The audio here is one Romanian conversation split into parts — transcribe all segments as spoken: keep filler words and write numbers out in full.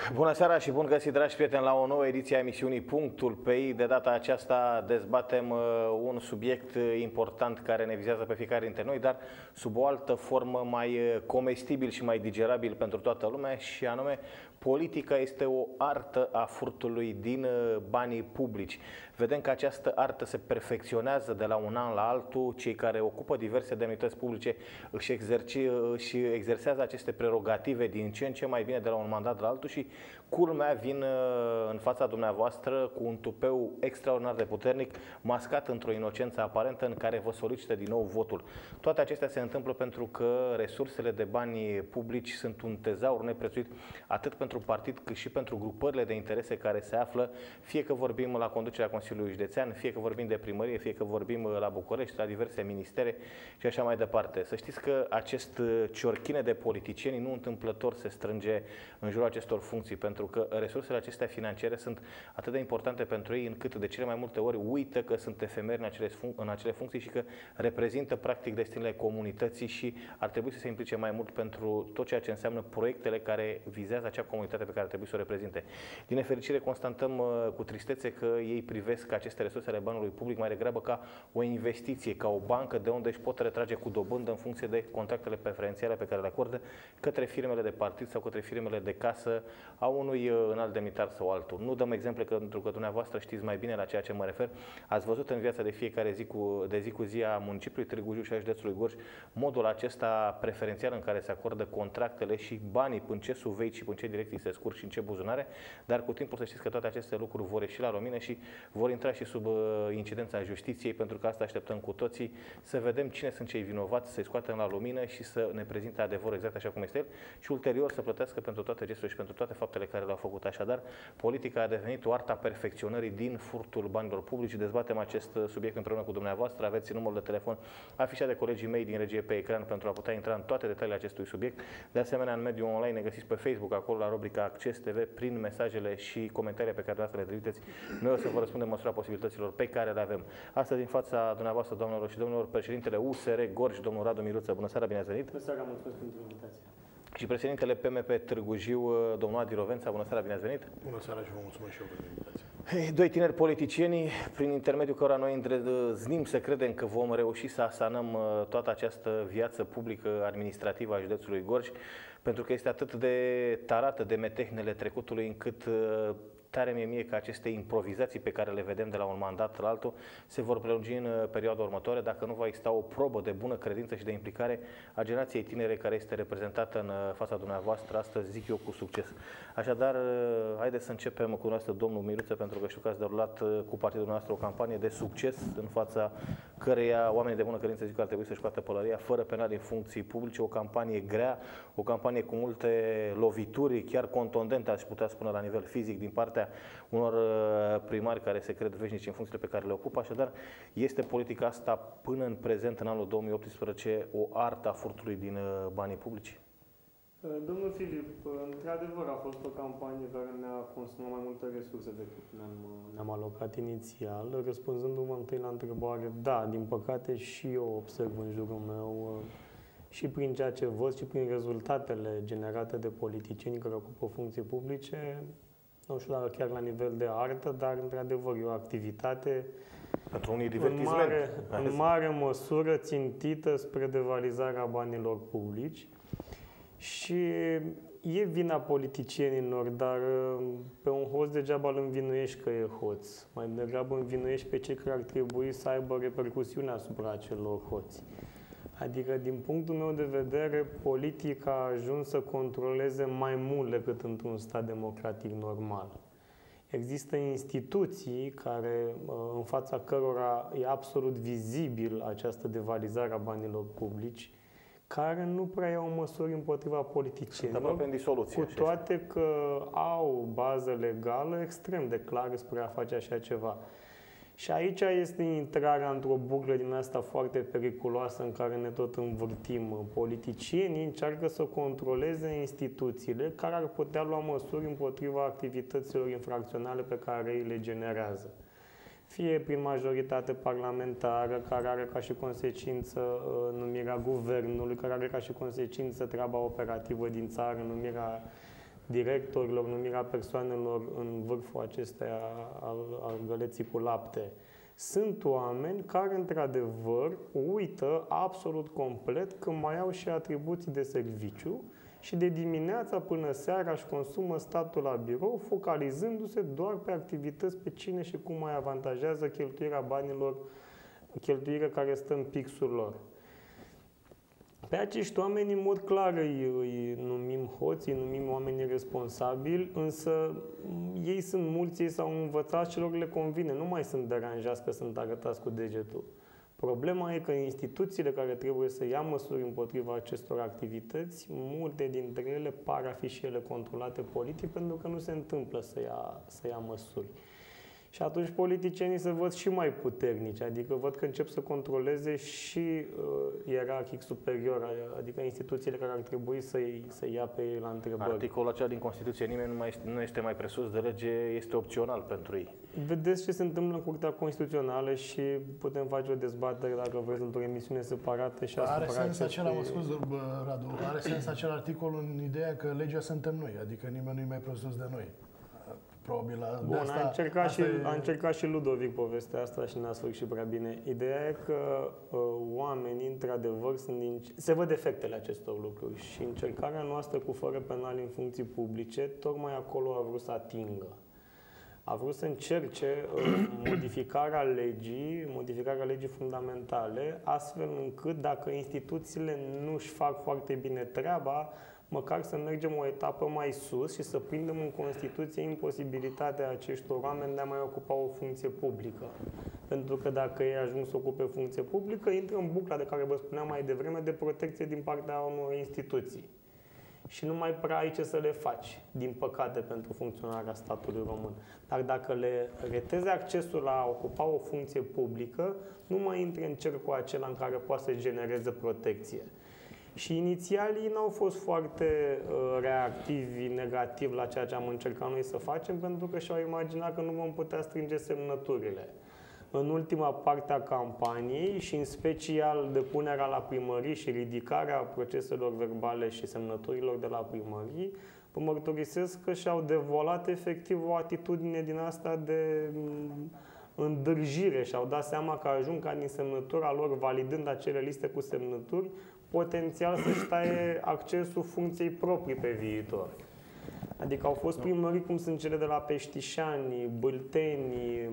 Bună seara și bun găsit, dragi prieteni, la o nouă ediție a emisiunii Punctul P I. De data aceasta dezbatem un subiect important care ne vizează pe fiecare dintre noi, dar sub o altă formă mai comestibil și mai digerabil pentru toată lumea, și anume politica este o artă a furtului din banii publici. Vedem că această artă se perfecționează de la un an la altul. Cei care ocupă diverse demnități publice își, exerci, își exersează aceste prerogative din ce în ce mai bine de la un mandat la altul și, culmea, vin în fața dumneavoastră cu un tupeu extraordinar de puternic, mascat într-o inocență aparentă, în care vă solicită din nou votul. Toate acestea se întâmplă pentru că resursele de bani publici sunt un tezaur neprețuit atât pentru partid cât și pentru grupările de interese care se află, fie că vorbim la conducerea Consiliului Județean, fie că vorbim de primărie, fie că vorbim la București, la diverse ministere și așa mai departe. Să știți că acest ciorchine de politicieni nu întâmplător se strânge în jurul acestor funcții, pentru că resursele acestea financiare sunt atât de importante pentru ei, încât de cele mai multe ori uită că sunt efemeri în acele, în acele funcții și că reprezintă practic destinele comunității și ar trebui să se implice mai mult pentru tot ceea ce înseamnă proiectele care vizează acea comunitate pe care ar trebui să o reprezinte. Din nefericire, constatăm cu tristețe că ei privesc aceste resurse ale banului public mai degrabă ca o investiție, ca o bancă de unde își pot retrage cu dobândă în funcție de contractele preferențiale pe care le acordă către firmele de partid sau către firmele de casă a unui înalt demnitar sau altul. Nu dăm exemple pentru că dumneavoastră știți mai bine la ceea ce mă refer. Ați văzut în viața de fiecare zi cu, de zi cu zi a municipiului Târgu Jiu și a județului Gorj modul acesta preferențial în care se acordă contractele și banii în ce suvei și în ce direcții se scurg și în ce buzunare, dar cu timpul să știți că toate aceste lucruri vor ieși la lumină și vor intra și sub incidența justiției, pentru că asta așteptăm cu toții, să vedem cine sunt cei vinovați, să-i scoatem la lumină și să ne prezinte adevărul exact așa cum este el și ulterior să plătească pentru toate gesturile și pentru toate faptele care le-au făcut. Așadar, politica a devenit o artă a perfecționării din furtul banilor publici. Dezbatem acest subiect împreună cu dumneavoastră. Aveți numărul de telefon afișat de colegii mei din regie pe ecran pentru a putea intra în toate detaliile acestui subiect. De asemenea, în mediul online ne găsiți pe Facebook, acolo la rubrica Acces T V, prin mesajele și comentariile pe care dumneavoastră le trimiteți. Noi o să vă răspundem măsura posibilităților pe care le avem. Astăzi, în fața dumneavoastră, doamnelor și domnilor, președintele U S R Gorj, domnul Radu Miruță. Bună seara, bine ați venit! Bună seara, mulțumesc pentru invitație! Și președintele P M P Târgu Jiu, domnul Adi Rovența. Bună seara, bine ați venit! Bună seara și vă mulțumesc și eu pentru invitație! Hey, doi tineri politicieni, prin intermediul cărora noi îndrăznim să credem că vom reuși să asanăm toată această viață publică administrativă a județului Gorj, pentru că este atât de tarată de metehnele trecutului, încât tare mie mie că aceste improvizații pe care le vedem de la un mandat la altul se vor prelungi în perioada următoare, dacă nu va exista o probă de bună credință și de implicare a generației tinere care este reprezentată în fața dumneavoastră astăzi, zic eu, cu succes. Așadar, haideți să începem cu noastră, domnul Miruță, pentru că știu că ați derulat cu partidul nostru o campanie de succes în fața căreia oamenii de bună credință zic că ar trebui să-și scoată pălăria fără penal din funcții publice, o campanie grea, o campanie cu multe lovituri, chiar contundente, aș putea spune, la nivel fizic, din partea unor primari care se cred veșnici în funcțiile pe care le ocupă. Așadar, este politica asta până în prezent, în anul două mii optsprezece, o artă a furtului din banii publici? Domnul Filip, într-adevăr a fost o campanie care ne-a consumat mai multe resurse decât ne-am ne alocat inițial. Răspunzându-mă întâi la întrebare, da, din păcate și eu observ în jurul meu și prin ceea ce văd și prin rezultatele generate de politicieni care ocupă funcții publice, nu știu dacă chiar la nivel de artă, dar într-adevăr e o activitate pentru unii în mare, în mare măsură țintită spre devalizarea banilor publici. Și e vina politicienilor, dar pe un hoț degeaba îl învinuiești că e hoț. Mai degrabă învinuiești pe cei care ar trebui să aibă repercusiune asupra acelor hoți. Adică, din punctul meu de vedere, politica a ajuns să controleze mai mult decât într-un stat democratic normal. Există instituții care, în fața cărora e absolut vizibil această devalizare a banilor publici, care nu prea iau măsuri împotriva politicienilor, cu toate că au bază legală extrem de clară spre a face așa ceva. Și aici este intrarea într-o buclă din asta foarte periculoasă în care ne tot învârtim. Politicienii încearcă să controleze instituțiile care ar putea lua măsuri împotriva activităților infracționale pe care ei le generează. Fie prin majoritate parlamentară, care are ca și consecință numirea guvernului, care are ca și consecință treaba operativă din țară, numirea directorilor, numirea persoanelor în vârful acesteia al, al găleții cu lapte. Sunt oameni care, într-adevăr, uită absolut complet că mai au și atribuții de serviciu și de dimineața până seara își consumă statul la birou, focalizându-se doar pe activități, pe cine și cum mai avantajează cheltuirea banilor, cheltuirea care stă în pixul lor. Pe acești oameni, în mod clar, îi, îi numim hoți, îi numim oameni responsabili, însă ei sunt mulți, ei s-au învățat și lor le convine, nu mai sunt deranjați că sunt arătați cu degetul. Problema e că instituțiile care trebuie să ia măsuri împotriva acestor activități, multe dintre ele par a fi și ele controlate politic, pentru că nu se întâmplă să ia, să ia măsuri. Și atunci politicienii se văd și mai puternici, adică văd că încep să controleze și uh, ierarhic superior, adică instituțiile care ar trebui să-i să ia pe ei la întrebări. Articolul acela din Constituție, nimeni nu, mai este, nu este mai presus de lege, este opțional pentru ei. Vedeți ce se întâmplă în Curtea Constituțională și putem face o dezbatere, dacă vreți, într-o emisiune separată. Și are sens acela, mă scuz, Radu, are sens acel articol în ideea că legea suntem noi, adică nimeni nu e mai presus de noi. Probabil la Bun, asta, a, încercat asta și, e... a încercat și Ludovic povestea asta și n-a sfârșit prea bine. Ideea e că uh, oamenii, într-adevăr, sunt din... se văd efectele acestor lucruri și încercarea noastră cu fără penal în funcții publice, tocmai acolo a vrut să atingă. A vrut să încerce uh, modificarea legii, modificarea legii fundamentale, astfel încât dacă instituțiile nu își fac foarte bine treaba, măcar să mergem o etapă mai sus și să prindem în Constituție imposibilitatea acestor oameni de a mai ocupa o funcție publică. Pentru că dacă ei ajung să ocupe funcție publică, intră în bucla de care vă spuneam mai devreme de protecție din partea unor instituții. Și nu mai prea ai ce să le faci, din păcate, pentru funcționarea statului român. Dar dacă le retezi accesul la a ocupa o funcție publică, nu mai intră în cercul acela în care poate să genereze protecție. Și inițial ei n-au fost foarte uh, reactivi, negativi la ceea ce am încercat noi să facem, pentru că și-au imaginat că nu vom putea strânge semnăturile. În ultima parte a campaniei și în special depunerea la primării și ridicarea proceselor verbale și semnăturilor de la primării, vă mărturisesc că și-au devolat efectiv o atitudine din asta de îndârjire și-au dat seama că ajung ca din semnătura lor, validând acele liste cu semnături, potențial să-și taie accesul funcției proprii pe viitor. Adică au fost primării cum sunt cele de la Peștișani, Bâlteni,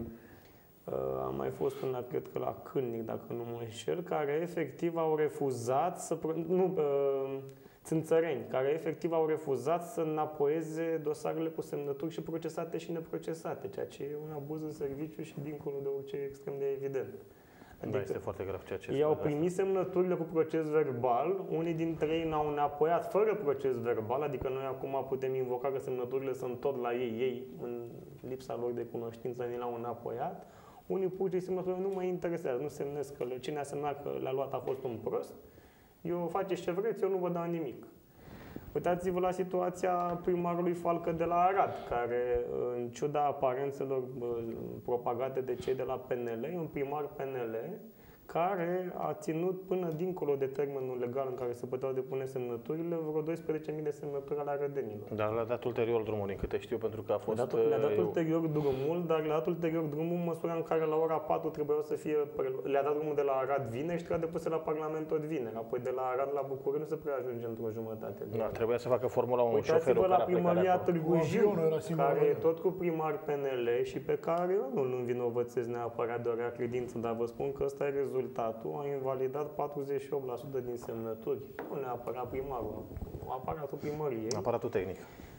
a mai fost una, cred că la Cârnic, dacă nu mă înșel, care efectiv au refuzat să... Nu, Țânțăreni, care efectiv au refuzat să înapoieze dosarele cu semnături și procesate și neprocesate, ceea ce e un abuz în serviciu și dincolo de orice extrem de evident. Adică da, este foarte grav ceea ce ei au primit semnăturile cu proces verbal, unii dintre ei n-au înapoiat fără proces verbal, adică noi acum putem invoca că semnăturile sunt tot la ei, ei în lipsa lor de cunoștință ni le-au înapoiat, unii pur și simplu nu mă interesează, nu semnez că le, cine a semnat că le-a luat a fost un prost, eu faceți ce vreți, eu nu vă dau nimic. Uitați-vă la situația primarului Falcă de la Arad, care, în ciuda aparențelor propagate de cei de la P N L, e un primar P N L care a ținut până dincolo de termenul legal în care se puteau depune semnăturile, vreo douăsprezece mii de semnături ale arădenilor. Dar le-a dat ulterior drumul, din câte știu, pentru că a fost... Le-a dat, dat ulterior drumul, dar le-a dat ulterior drumul în măsura în care la ora patru trebuiau să fie... Le-a dat drumul de la Arad vineri și trebuia depuse la Parlament tot vineri. Apoi de la Arad la București nu se prea ajunge într-o jumătate. Da, trebuia să facă formula un șofer. Uitați-vă la primăria Târgu Jiu, care e tot cu primar P N L și pe care eu nu-l învinovățesc neapărat de o rea credință, dar vă spun că ăsta e rezultatul, a invalidat patruzeci și opt la sută din semnături. Nu neapărat primarul, aparatul primăriei. Aparatul tehnic.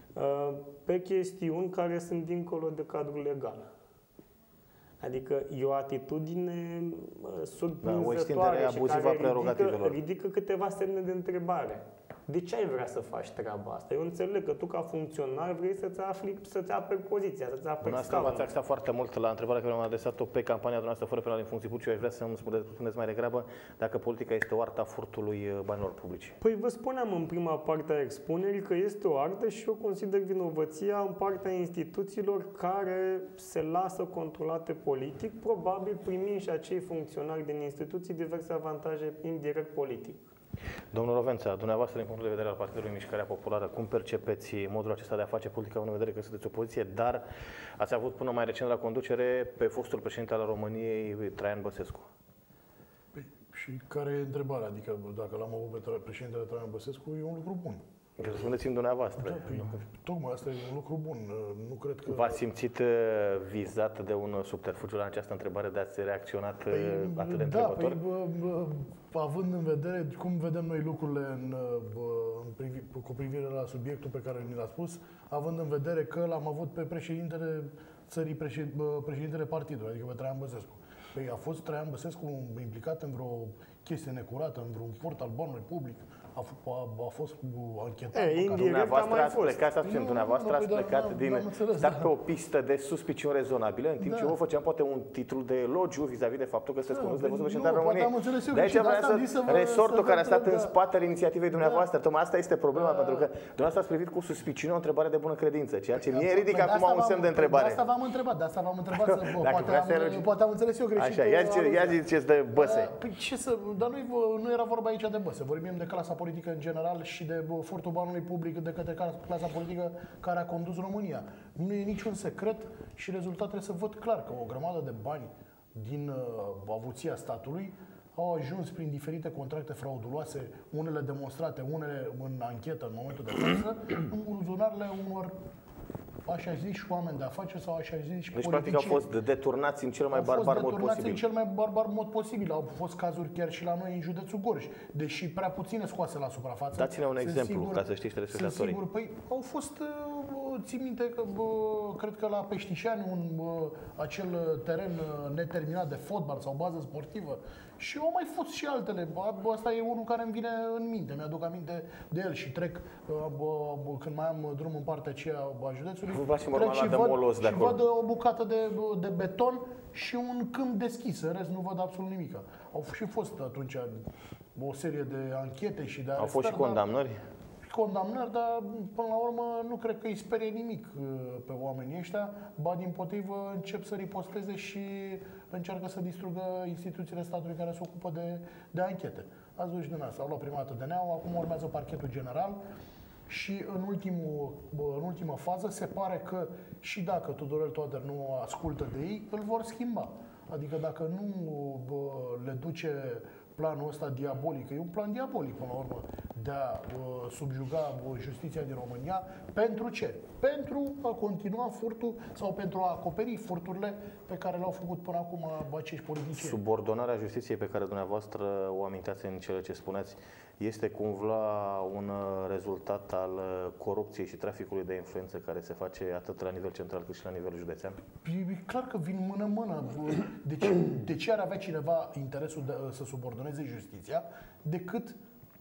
Pe chestiuni care sunt dincolo de cadrul legal. Adică e o atitudine surprinzătoare da, o și care ridică, ridică câteva semne de întrebare. De ce ai vrea să faci treaba asta? Eu înțeleg că tu, ca funcționar, vrei să-ți afli, să-ți aperi poziția, să-ți aperi scaunul. Asta v-ați axat foarte mult la întrebarea care mi-am adresat-o pe campania dumneavoastră fără penal în funcții publice. Eu aș vrea să îmi spuneți mai degrabă dacă politica este o artă a furtului banilor publici. Păi vă spuneam în prima parte a expunerii că este o artă și eu consider vinovăția în partea instituțiilor care se lasă controlate politic, probabil primind și acei funcționari din instituții diverse avantaje indirect politic. Domnul Rovența, dumneavoastră, din punctul de vedere al Partidului Mișcarea Populară, cum percepeți modul acesta de a face politică, având în vedere că sunteți opoziție, dar ați avut până mai recent la conducere pe fostul președinte al României, Traian Băsescu? Păi, și care e întrebarea? Adică dacă l-am avut pe președintele Traian Băsescu, e un lucru bun. Răspundeți-mi dumneavoastră. Da, păi, tocmai asta e un lucru bun. Nu cred că... V-ați simțit vizat de un subterfugiu la această întrebare de a-ți reacționat păi, atât de întrebător? Da, păi, având în vedere cum vedem noi lucrurile în, în privi, cu privire la subiectul pe care ni l-a spus, având în vedere că l-am avut pe președintele țării, președintele partidului, adică pe Traian Băsescu. Păi a fost Traian Băsescu implicat în vreo chestie necurată, în vreun furt al banului public? A, a, a fost anchetat. Dumneavoastră ați plecat, să spun, dumneavoastră ați plecat din stat pe o pistă de suspiciuni rezonabile, în timp ce eu vă făceam poate un titlu de elogiu vis-a-vis de faptul că sunteți cunoscut de fostul președinte al României. De aici vreau să resortul care a stat în spatele inițiativei dumneavoastră. Tocmai asta este problema, pentru că dumneavoastră ați privit cu suspiciune o întrebare de bună credință, ceea ce mie ridică acum un semn de întrebare. De asta v-am întrebat, de asta v-am întrebat. Poate am înțeles eu greșit. Așa, ia ziceți de Băse. Păi ce să, dar nu era vorba aici de Băse, vorbim de clasa politică în general și de furtul banului public de către clasa politică care a condus România. Nu e niciun secret și rezultatele se văd clar că o grămadă de bani din uh, avuția statului au ajuns prin diferite contracte frauduloase, unele demonstrate, unele în anchetă în momentul de față, în buzunarele unor așa zici oameni de afaceri sau așa zici deci, politicieni. practic, au fost deturnați în cel mai au barbar fost mod posibil. în cel mai barbar mod posibil. Au fost cazuri chiar și la noi în județul Gorj, deși prea puține scoase la suprafață. Dați-ne un exemplu, sigur, ca să știți telespectatorii. Sigur, păi au fost, țin minte că, cred că la Peștișani, un, acel teren neterminat de fotbal sau bază sportivă, și au mai fost și altele. Asta e unul care îmi vine în minte. Mi-aduc aminte de el și trec, când mai am drum în partea aceea a județului, trec și, văd, și văd o bucată de, de beton și un câmp deschis. În rest nu văd absolut nimic. Au și fost atunci o serie de anchete și de arestări. Au fost și condamnări? Condamnări, dar până la urmă nu cred că îi sperie nimic pe oamenii ăștia, ba dimpotrivă încep să riposteze și încearcă să distrugă instituțiile statului care se ocupă de, de anchete. Ați văzut și dumneavoastră, au luat prima dată D N A-ul, acum urmează parchetul general și în, ultimul, în ultima fază se pare că și dacă Tudorel Toader nu ascultă de ei, îl vor schimba. Adică dacă nu bă, le duce planul ăsta diabolic, e un plan diabolic până la urmă, de a uh, subjuga uh, justiția din România. Pentru ce? Pentru a continua furtul sau pentru a acoperi furturile pe care le-au făcut până acum acești politicieni. Subordonarea justiției pe care dumneavoastră o amintați în cele ce spuneți este cumva un rezultat al corupției și traficului de influență care se face atât la nivel central cât și la nivel județean? E clar că vin mână-mână. De ce, de ce ar avea cineva interesul de, să subordoneze justiția decât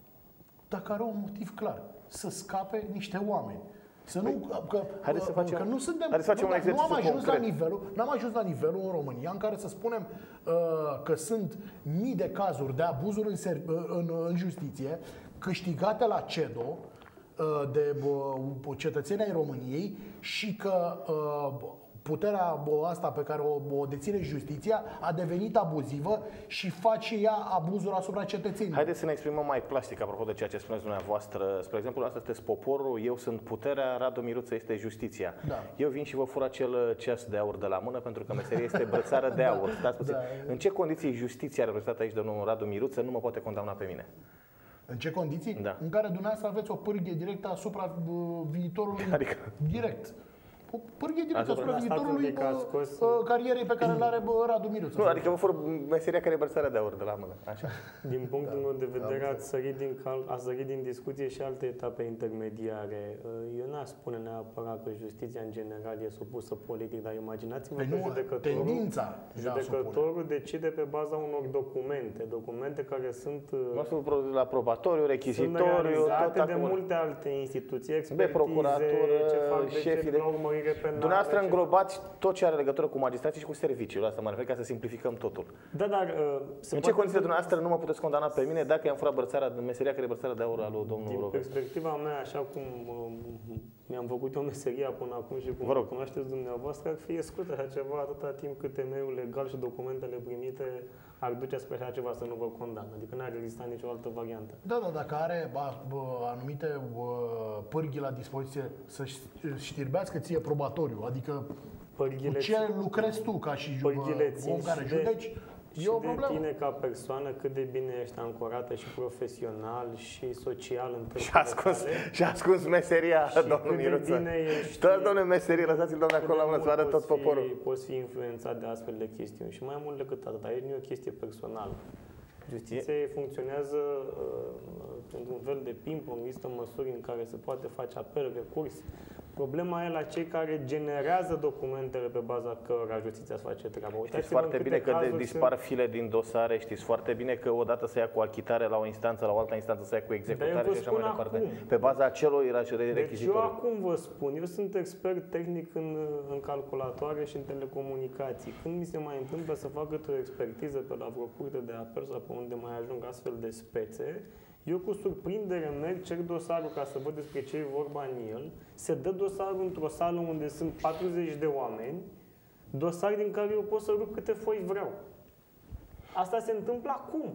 dacă are un motiv clar, să scape niște oameni. Să nu, că, haideți să facem, că nu suntem, haideți să facem nu, un exercițiu nu am ajuns concret. la nivelul, n-am ajuns la nivelul în România în care să spunem uh, că sunt mii de cazuri de abuzuri în, ser, în, în justiție câștigate la CEDO uh, de uh, cetățenii ai României și că uh, puterea asta pe care o, o deține justiția a devenit abuzivă și face ea abuzuri asupra cetățenilor. Haideți să ne exprimăm mai plastic apropo de ceea ce spuneți dumneavoastră. Spre exemplu, asta sunteți poporul, eu sunt puterea, Radu Miruță este justiția. Da. Eu vin și vă fur acel ceas de aur de la mână pentru că meseria este brățară de aur. Da. Da. În ce condiții justiția reprezentată aici de domnul Radu Miruță nu mă poate condamna pe mine? În ce condiții? Da. În care dumneavoastră aveți o pârghie directă asupra uh, viitorului adică... direct. O pârghie directă asupra viitorului uh, carierei pe care le are Radu Miruță. Nu, adică vă fur meseria care e brățarea de aur de la mână. Așa. Din punctul da. meu de vedere, ați sărit, din cal, ați sărit din discuție și alte etape intermediare. Eu n-aș spune neapărat că justiția în general e supusă politic, dar imaginați-vă că judecătorul, tendința judecătorul decide pe baza unor documente, documente care sunt la probatoriu, rechizitoriu, tot de multe alte instituții, expertize, de procuratură, ce fac de șefii de penale. Dumneavoastră înglobați tot ce are legătură cu magistrații și cu serviciul. Asta mă refer ca să simplificăm totul. Da, dar uh, în ce condiții dumneavoastră nu mă puteți condamna pe mine dacă i-am furat brățara, meseria care e brățara de aur al lui domnul Rover? Din perspectiva mea, așa cum uh, mi-am făcut eu meseria până acum și cum vă cunoașteți dumneavoastră, ar fi exclus așa ceva atâta timp cât temeiul legal și documentele primite ar duce spre așa ceva să nu vă condamnă. Adică nu ar exista nicio altă variantă. Da, da, dacă are ba, bă, anumite bă, pârghii la dispoziție să știrbească ție probatoriu, adică pârghile cu ce lucrezi tu ca și bă, om care judeci, și e o de problemă. tine ca persoană, cât de bine ești ancorată și profesional și social în Și ascuns, și ascuns meseria, și domnul Miruță. Tot, domnule, meserie, lăsați-l, domnule, acolo la mână, să vadă tot poporul. Fi, poți fi influențat de astfel de chestiuni și mai mult decât atât, aici nu e o chestie personală. Justiția e... funcționează uh, într-un fel de ping-pong, există măsuri în care se poate face apel, recurs. Problema e la cei care generează documentele pe baza cărora justiția să face treaba. Știți foarte bine că de dispar sunt... file din dosare, știți foarte bine că odată se ia cu achitare la o instanță, la o altă instanță se ia cu executare și așa mai departe. Acum. Pe baza acelor rechizitoriu. Deci eu acum vă spun, eu sunt expert tehnic în, în calculatoare și în telecomunicații. Când mi se mai întâmplă să fac o expertiză pe la vreo curte de apel sau pe unde mai ajung astfel de spețe, eu cu surprindere merg, cer dosarul ca să văd despre ce e vorba în el, se dă dosarul într-o sală unde sunt patruzeci de oameni, dosar din care eu pot să rup câte foi vreau. Asta se întâmplă acum.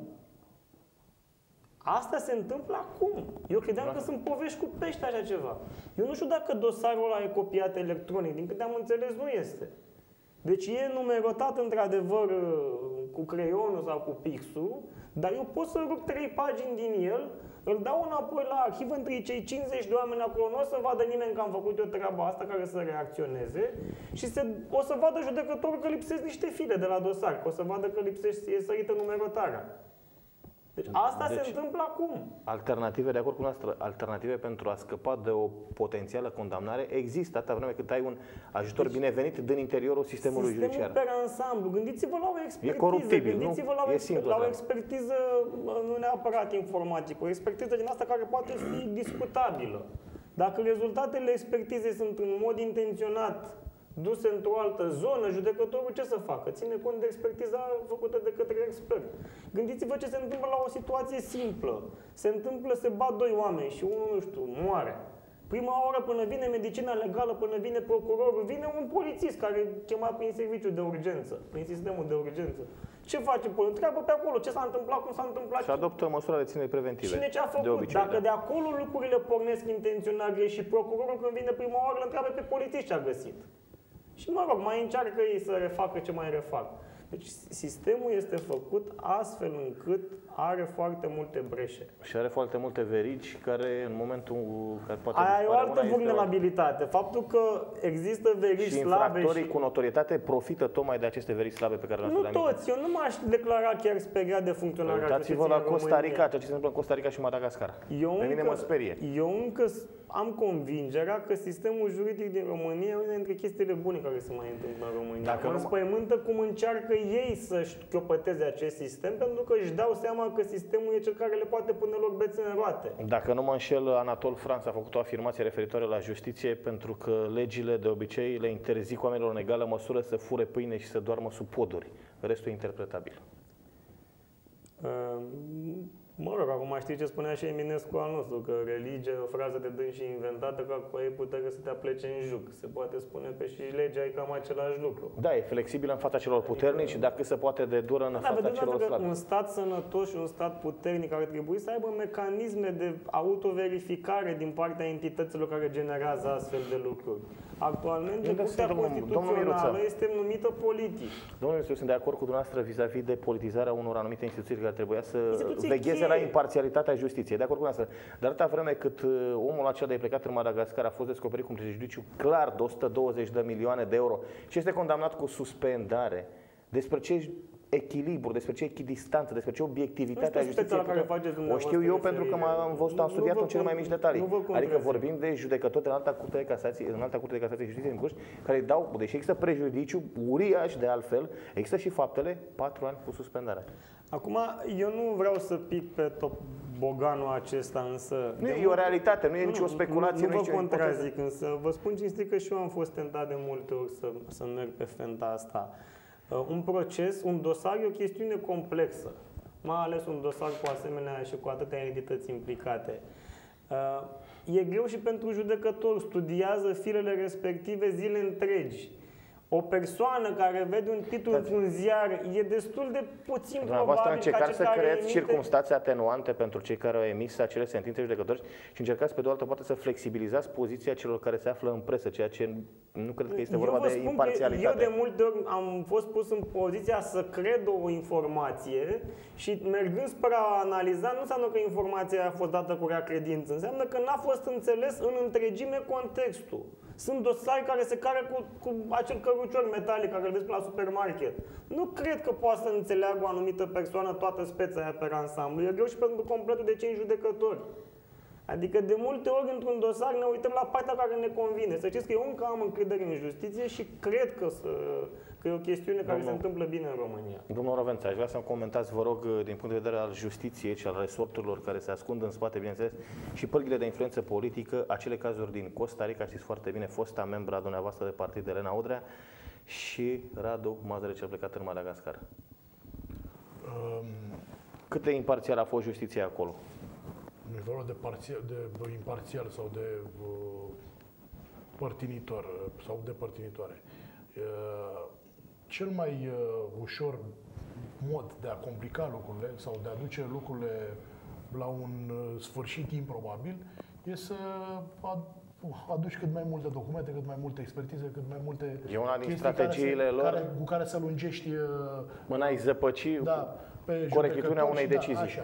Asta se întâmplă acum. Eu credeam da. că sunt povești cu pești așa ceva. Eu nu știu dacă dosarul ăla e copiat electronic, din câte am înțeles nu este. Deci e numerotat într-adevăr cu creionul sau cu pixul, dar eu pot să rup trei pagini din el, îl dau înapoi la arhivă între cei cincizeci de oameni acolo, nu o să vadă nimeni că am făcut eu treaba asta care să reacționeze și se, o să vadă judecătorul că lipsesc niște file de la dosar, că o să vadă că lipsește, e sărită numerotarea. Deci asta deci, se întâmplă acum. Alternative, de acord cu noastră, alternative pentru a scăpa de o potențială condamnare există atâta vreme cât ai un ajutor deci, binevenit din interiorul sistemului sistemul judiciar. Sistemul pe ansamblu. Gândiți-vă la o expertiză. E coruptibil, Gândiți-vă nu? la o, e simplu, la o expertiză, nu neapărat informatică, o expertiză din asta care poate fi discutabilă. Dacă rezultatele expertizei sunt în mod intenționat duse într-o altă zonă, judecătorul ce să facă? Ține cont de expertiza făcută de către expert. Gândiți-vă ce se întâmplă la o situație simplă. Se întâmplă, se bat doi oameni și unul, nu știu, moare. Prima oră până vine medicina legală, până vine procurorul, vine un polițist care e chemat prin serviciu de urgență, prin sistemul de urgență. Ce face? Păi întreabă pe acolo ce s-a întâmplat, cum s-a întâmplat. Și adoptă măsura de ținere preventive. Cine ce a făcut? De obicei, Dacă da. de acolo lucrurile pornesc intenționat și procurorul când vine prima oară îl întreabă pe polițist ce a găsit. Și mă rog, mai încearcă ei să refacă ce mai refac. Deci sistemul este făcut astfel încât are foarte multe breșe. Și are foarte multe verigi care în momentul care poate Aia e o altă vulnerabilitate. O... Faptul că există verigi și slabe și... infractorii cu notorietate profită tocmai de aceste verigi slabe pe care le-am spus. Nu toți. Eu nu m-aș declara chiar speriat de funcționarea justiției în România. Uitați-vă la Costa Rica, ceea ce se întâmplă în Costa Rica și Madagascar. Eu pe mine mă sperie. Eu încă am convingerea că sistemul juridic din România e una dintre chestiile bune care se mai întâmplă în România. Dacă mă înspăimântă cum încearcă ei să-și chiopăteze acest sistem, pentru că își dau seama că sistemul e cel care le poate pune lor bețe în roate. Dacă nu mă înșel, Anatol Franț a făcut o afirmație referitoare la justiție, pentru că legile de obicei le interzic oamenilor în egală măsură să fure pâine și să doarmă sub poduri. Restul e interpretabil. Uh... Mă rog, acum știi ce spunea și Eminescu al nostru, că religia e o frază de dâns și inventată ca cu ei putere să te aplece în juc. Se poate spune pe și legea e cam același lucru. Da, e flexibilă în fața celor puternici, adică, dacă se poate de dură în da, fața celor slabi. Un stat sănătos și un stat puternic ar trebui să aibă mecanisme de autoverificare din partea entităților care generează astfel de lucruri. Actualmente, Curtea Constituțională este numită politic. Domnule, eu sunt de acord cu dumneavoastră vis-a-vis de politizarea unor anumite instituții care trebuia să vegheze la imparțialitatea justiției. De acord cu dumneavoastră. Dar atâta vreme cât omul acela de plecat în Madagascar a fost descoperit cu un prejudiciu clar de o sută douăzeci de milioane de euro și este condamnat cu suspendare, despre ce echilibru, despre ce echidistanță, despre ce obiectivitate a justiției. O știu eu pentru că am văzut, am studiat în cele mai mici detalii. Adică vorbim de judecători de Înalta Curte de Casație, în Înalta Curte de Casație și Justiție din Cluj, care dau, deși există prejudiciu uriaș de altfel, există și faptele, patru ani cu suspendare. Acum, eu nu vreau să pic pe toboganul acesta, însă... Nu e o realitate, nu e nicio speculație. Nu, nu, nu vă contrazic, însă vă spun cinstit că și eu am fost tentat de multe ori să, să merg pe fenta asta. Uh, un proces, un dosar e o chestiune complexă, mai ales un dosar cu asemenea și cu atâtea entități implicate. Uh, e greu și pentru judecător, studiază filele respective zile întregi. o persoană care vede un titlu într-un ziar e destul de puțin Dumneavoastră probabil ca încercați să care creați emite... circunstanțe atenuante pentru cei care au emis acele sentințe judecătorești și încercați pe de o altă parte să flexibilizați poziția celor care se află în presă, ceea ce nu cred că este eu vorba vă de spun imparțialitate. Eu de multe ori am fost pus în poziția să cred o informație și mergând spre a analiza, nu înseamnă că informația a fost dată cu rea credință, înseamnă că n-a fost înțeles în întregime contextul. Sunt dosare care se care cu, cu acel cărucior metalic care îl vezi la supermarket. Nu cred că poate să înțeleagă o anumită persoană toată speța aia pe ansamblu. E greu și pentru completul de cinci judecători. Adică de multe ori într-un dosar ne uităm la partea care ne convine. Să știți că eu încă am încredere în justiție și cred că, să, că e o chestiune care Domnul, se întâmplă bine în România. Domnul Rovența, aș vrea să-mi comentați, vă rog, din punct de vedere al justiției și al resorturilor care se ascund în spate, bineînțeles, și pârghile de influență politică, acele cazuri din Costa Rica, știți foarte bine, fosta membra dumneavoastră de partid, Elena Udrea, și Radu Mazăre, cel plecat în Madagascar. Um... Cât de imparțial a fost justiția acolo? Nu e vorba de, parțial, de imparțial sau de uh, părtinitor sau de părtinitoare. Uh, cel mai uh, ușor mod de a complica lucrurile sau de a duce lucrurile la un uh, sfârșit improbabil e să aduci cât mai multe documente, cât mai multe expertize, cât mai multe e una din strategiile care se, lor care, cu care să lungești uh, mâna ai zăpăci da, pe corectitudinea unei da, decizii. Așa,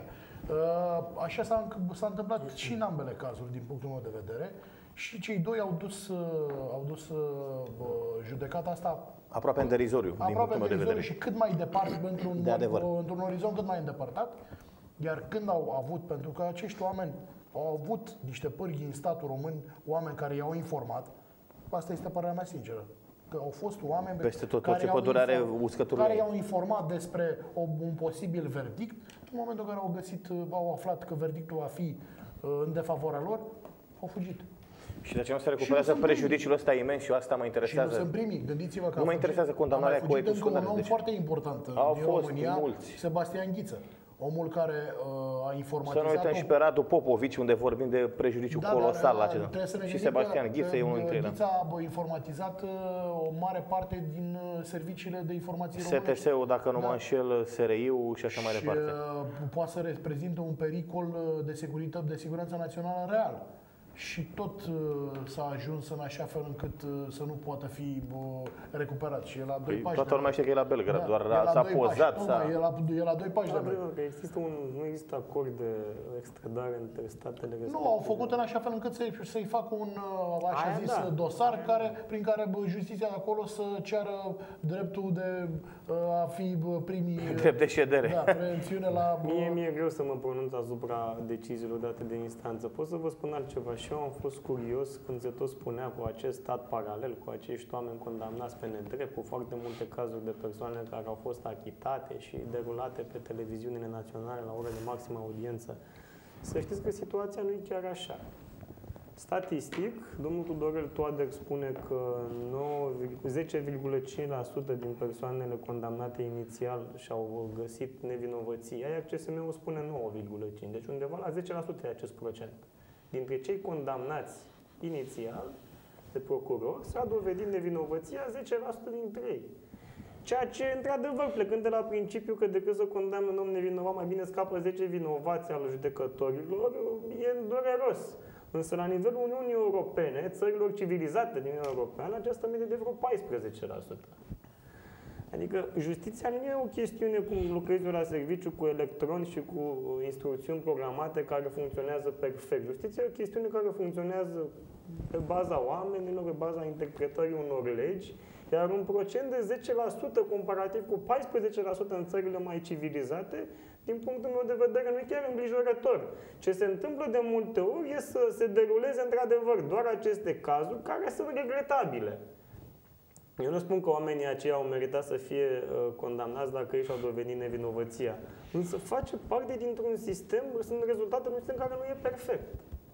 așa s-a, s-a întâmplat și în ambele cazuri, din punctul meu de vedere. Și cei doi au dus, au dus judecata asta aproape în derizoriu, din punctul meu de vedere. Și cât mai departe, într-un, de într-un orizont cât mai îndepărtat. Iar când au avut, pentru că acești oameni au avut niște pârghii în statul român, oameni care i-au informat, asta este părerea mea sinceră, că au fost oameni peste tot, care, tot ce pădure are uscăturile. care i-au informat despre o, un posibil verdict. În momentul în care au găsit, au aflat că verdictul va fi în defavoarea lor, au fugit. Și de aceea nu se recuperează prejudiciul ăsta imens și asta mă interesează. Și nu sunt primii. Gândiți-vă că nu mă interesează condamnarea cu un om foarte important au din fost România, mulți. Sebastian Ghiță. Omul care uh, a informatizat... Să nu uităm și pe Radu Popovici, unde vorbim de prejudiciu da, colosal dar, la acesta. Și Sebastian Ghiță e unul dintre ele. Ghiță a informatizat uh, o mare parte din uh, serviciile de informații românești. S T S-ul, dacă nu da. mă înșel, S R I-ul și așa mai departe. Și uh, poate să reprezintă un pericol de securitate, de siguranță națională real. Și tot uh, s-a ajuns în așa fel încât uh, să nu poată fi uh, recuperat. Și e la doi păi, pași. Toată lumea știe că e la Belgrad, da, doar s-a pozat. S-a... E, la, e la doi pași da, de noi. Că există un, nu există acord de extradare între statele respective. Nu, au făcut în așa fel încât să-i, să-i facă un așa Aia, zis da. dosar care, prin care justiția de acolo să ceară dreptul de a fi primii... Drept de ședere. Da, prevențiune la... Mie mi-e greu să mă pronunț asupra deciziilor date de instanță. Pot să vă spun altceva. Și eu am fost curios când se tot spunea cu acest stat paralel, cu acești oameni condamnați pe nedrept, cu foarte multe cazuri de persoane care au fost achitate și derulate pe televiziunile naționale la ore de maximă audiență. Să știți că situația nu e chiar așa. Statistic, domnul Tudorel Toader spune că zece virgulă cinci la sută din persoanele condamnate inițial și-au găsit nevinovăția, iar C S M-ul spune nouă virgulă cinci, deci undeva la zece la sută e acest procent. Dintre cei condamnați inițial de procuror s-a dovedit nevinovăția zece la sută dintre ei. Ceea ce, într-adevăr, plecând de la principiu că decât să condamne un om nevinovat, mai bine scapă zece vinovați al judecătorilor, e dureros. Însă, la nivelul Uniunii Europene, țărilor civilizate din Uniunea Europeană, această medie de vreo paisprezece la sută. Adică justiția nu e o chestiune cum lucrezi la serviciu cu electroni și cu instrucțiuni programate care funcționează perfect. Justiția e o chestiune care funcționează pe baza oamenilor, pe baza interpretării unor legi, iar un procent de zece la sută comparativ cu paisprezece la sută în țările mai civilizate, din punctul meu de vedere, nu e chiar îngrijorător. Ce se întâmplă de multe ori e să se deruleze într-adevăr doar aceste cazuri care sunt regretabile. Eu nu spun că oamenii aceia au meritat să fie uh, condamnați dacă ei și-au dovedit nevinovăția. Însă face parte dintr-un sistem, sunt rezultate unui sistem care nu e perfect.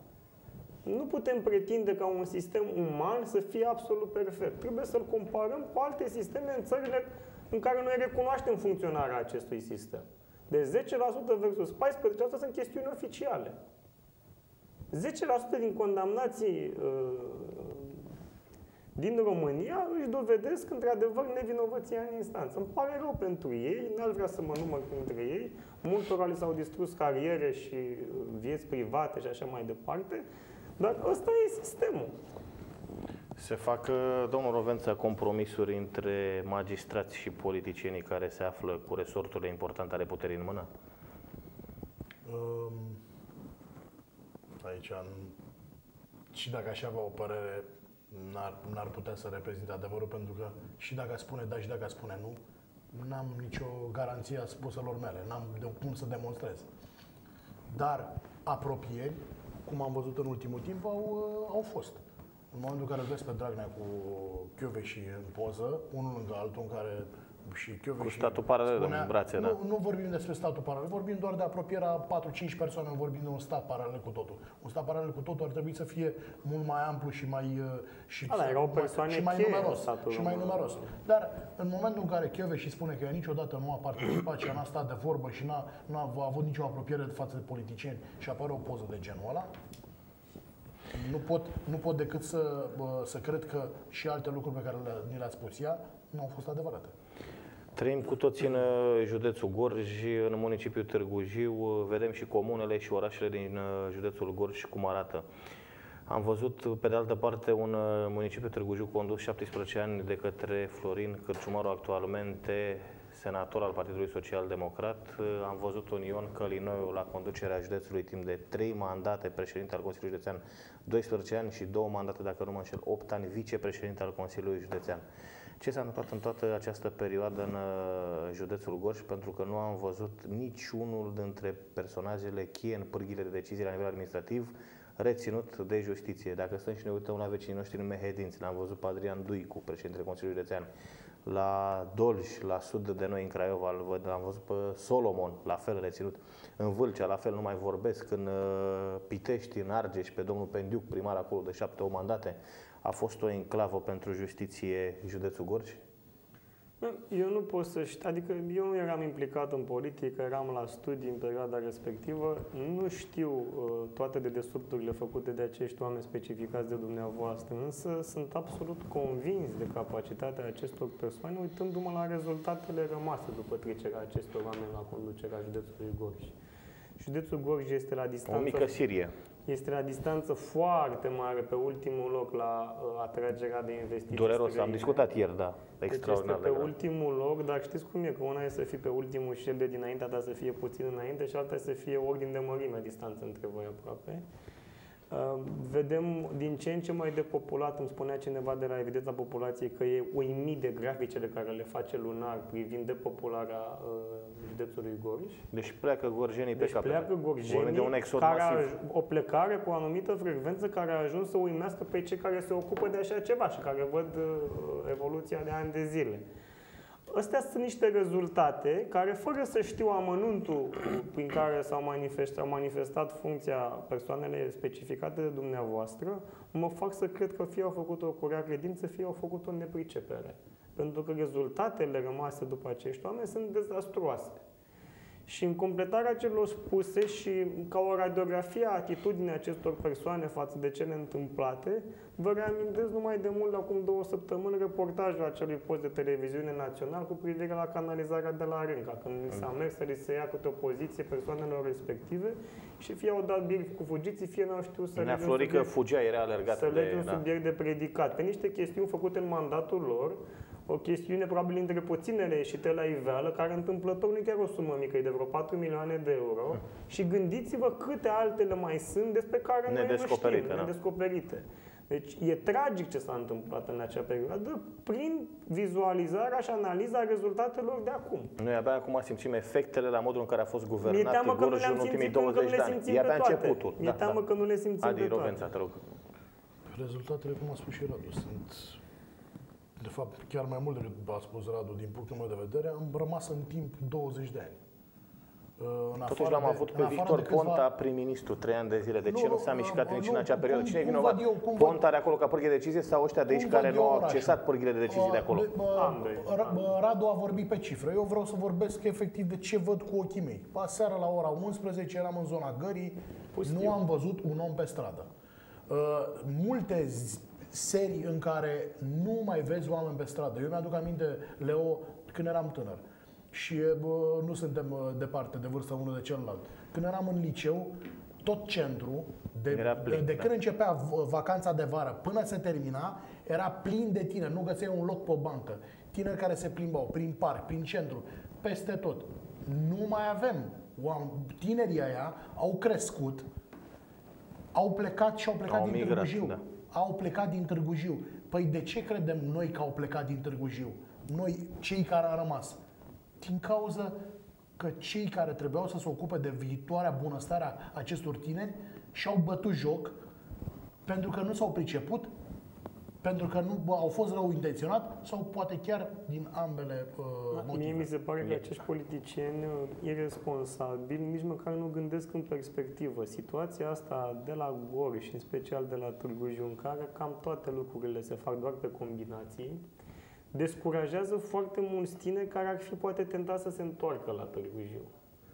Nu putem pretinde ca un sistem uman să fie absolut perfect. Trebuie să-l comparăm cu alte sisteme în țările în care noi recunoaștem funcționarea acestui sistem. De zece la sută versus paisprezece la sută sunt chestiuni oficiale. zece la sută din condamnații uh, din România își dovedesc într-adevăr nevinovăția în instanță. Îmi pare rău pentru ei, n-aș vrea să mă număr printre ei, multora li s-au distrus cariere și vieți private și așa mai departe, dar ăsta e sistemul. Se fac, domnul Rovență, compromisuri între magistrați și politicienii care se află cu resorturile importante ale puterii în mână? Um, aici, și dacă aș avea o părere, n-ar, n-ar putea să reprezinte adevărul, pentru că și dacă spune da și dacă spune nu, n-am nicio garanție a spuselor mele, n-am de cum să demonstrez. Dar apropieri, cum am văzut în ultimul timp, au, au fost. În momentul în care îl vezi pe Dragnea cu Kövesi în poză, unul lângă altul, în care și Kövesi cu statul paralel în brațe, nu, da. Nu vorbim despre statul paralel, vorbim doar de apropierea patru-cinci persoane, nu vorbim de un stat paralel cu totul. Un stat paralel cu totul ar trebui să fie mult mai amplu și mai și, Ala, erau persoane și mai cheie numeros. în Și mai numeros. Dar în momentul în care Kövesi spune că niciodată nu a participat și n-a stat de vorbă și n-a, n-a avut nicio apropiere față de politicieni și apare o poză de genul ăla, Nu pot, nu pot decât să, să cred că și alte lucruri pe care le, ni le-a spus ea nu au fost adevărate. Trăim cu toții în județul Gorj, în municipiul Târgu Jiu, vedem și comunele și orașele din județul Gorj cum arată. Am văzut, pe de altă parte, un municipiu Târgu Jiu condus șaptesprezece ani de către Florin Cârciumaru, actualmente senator al Partidului Social Democrat. Am văzut un Ion Călinoiu la conducerea județului timp de trei mandate, președinte al Consiliului Județean doisprezece ani și două mandate, dacă nu mă înșel, opt ani, vicepreședinte al Consiliului Județean. Ce s-a întâmplat în toată această perioadă în județul Gorj? Pentru că nu am văzut niciunul dintre personajele cheie în pârghile de decizie la nivel administrativ reținut de justiție. Dacă stăm și ne uităm la vecinii noștri în Mehedinți, l-am văzut pe Adrian Duicu, președintele Consiliului Județean, la Dolj, la sud de noi, în Craiova, l-am văzut pe Solomon, la fel reținut. În Vâlcea, la fel, nu mai vorbesc. În Pitești, în Argeș, pe domnul Pendiuc, primar acolo de șapte, opt mandate. A fost o enclavă pentru justiție județul Gorj? Eu nu pot să știu, adică eu nu eram implicat în politică, eram la studii în perioada respectivă, nu știu uh, toate dedesubturile făcute de acești oameni specificați de dumneavoastră, însă sunt absolut convins de capacitatea acestor persoane, uitându-mă la rezultatele rămase după trecerea acestor oameni la conducerea județului Gorj. Județul Gorj este la distanță... O mică Sirie. Este la distanță foarte mare, pe ultimul loc la uh, atragerea de investiții. Dureros, străine. am discutat ieri, da. Extraordinar deci este de pe ultimul loc, dar știți cum e, că una e să fii pe ultimul și cel de dinaintea ta să fie puțin înainte și alta e să fie ordin de mărime distanță între voi aproape. Uh, vedem din ce în ce mai depopulat, îmi spunea cineva de la Evidența Populației că e uimit de graficele care le face lunar privind depopularea uh, județului Gorj. Deci pleacă gorjenii deci pe capete. pleacă gorjenii, de un exod care masiv. A, o plecare cu o anumită frecvență care a ajuns să uimească pe cei care se ocupă de așa ceva și care văd uh, evoluția de ani de zile. Astea sunt niște rezultate care, fără să știu amănuntul prin care s-au manifestat, manifestat funcția persoanele specificate de dumneavoastră, mă fac să cred că fie au făcut-o cu rea credință, fie au făcut-o în nepricepere. Pentru că rezultatele rămase după acești oameni sunt dezastruoase. Și în completarea celor spuse și ca o radiografie a atitudinii acestor persoane față de cele întâmplate, vă reamintesc numai de mult, acum două săptămâni, reportajul acelui post de televiziune național cu privire la canalizarea de la Rânca, când s-a mers să li se ia câte o poziție persoanelor respective și fie au dat bir cu fugiții, fie n-au știut să lege un subiect, fugea, era alergat să lege un da. subiect de predicat. Pe niște chestiuni făcute în mandatul lor, o chestiune probabil între puținele ieșite la iveală, care întâmplător nu e chiar o sumă mică, e de vreo patru milioane de euro. Hmm. Și gândiți-vă câte altele mai sunt despre care noi nu știm, da. nedescoperite. Deci e tragic ce s-a întâmplat în acea perioadă prin vizualizarea și analiza rezultatelor de acum. Noi abia acum simțim efectele la modul în care a fost guvernat Gorj în ultimii simțit, douăzeci de ani. E abia începutul. Mi-e teamă da. că nu le simțim Adi pe toate. Rovența, te rog. Rezultatele, cum a spus și Radu, sunt... De fapt, chiar mai mult decât a spus Radu, din punctul meu de vedere, am rămas în timp douăzeci de ani. În Totuși l-am avut pe Victor câțiva... Ponta prim-ministru trei ani de zile. De ce nu, nu s-a mișcat nu, nici în acea perioadă? Cine e vinovat? Ponta are acolo ca pârghie de decizie sau ăștia de aici care nu au accesat pârghile de decizie de acolo? Radu a vorbit pe cifre. Eu vreau să vorbesc efectiv de ce văd cu ochii mei. Aseară la ora unsprezece eram în zona Gării, nu am văzut un om pe stradă. Multe serii în care nu mai vezi oameni pe stradă. Eu mi-aduc aminte, Leo, când eram tânăr și bă, nu suntem departe de vârstă unul de celălalt. Când eram în liceu, tot centrul, de, plin, de, de când da. începea vacanța de vară până se termina, era plin de tineri, nu găseai un loc pe o bancă. Tineri care se plimbau prin parc, prin centru, peste tot. Nu mai avem. Tinerii aia au crescut, au plecat și au plecat au din migrat, Târgu Jiu. Da. Au plecat din Târgu Jiu. Păi de ce credem noi că au plecat din Târgu Jiu? Noi, cei care au rămas. Din cauza că cei care trebuiau să se ocupe de viitoarea bunăstare a acestor tineri și-au bătut joc pentru că nu s-au priceput, pentru că nu au fost rău intenționat sau poate chiar din ambele uh, motive. Mie mi se pare că acești politicieni irresponsabili nici măcar nu gândesc în perspectivă. Situația asta de la Gorj și în special de la Târgu Jiu, în care cam toate lucrurile se fac doar pe combinații, descurajează foarte mulți tineri care ar fi poate tentați să se întoarcă la Târgu Jiu.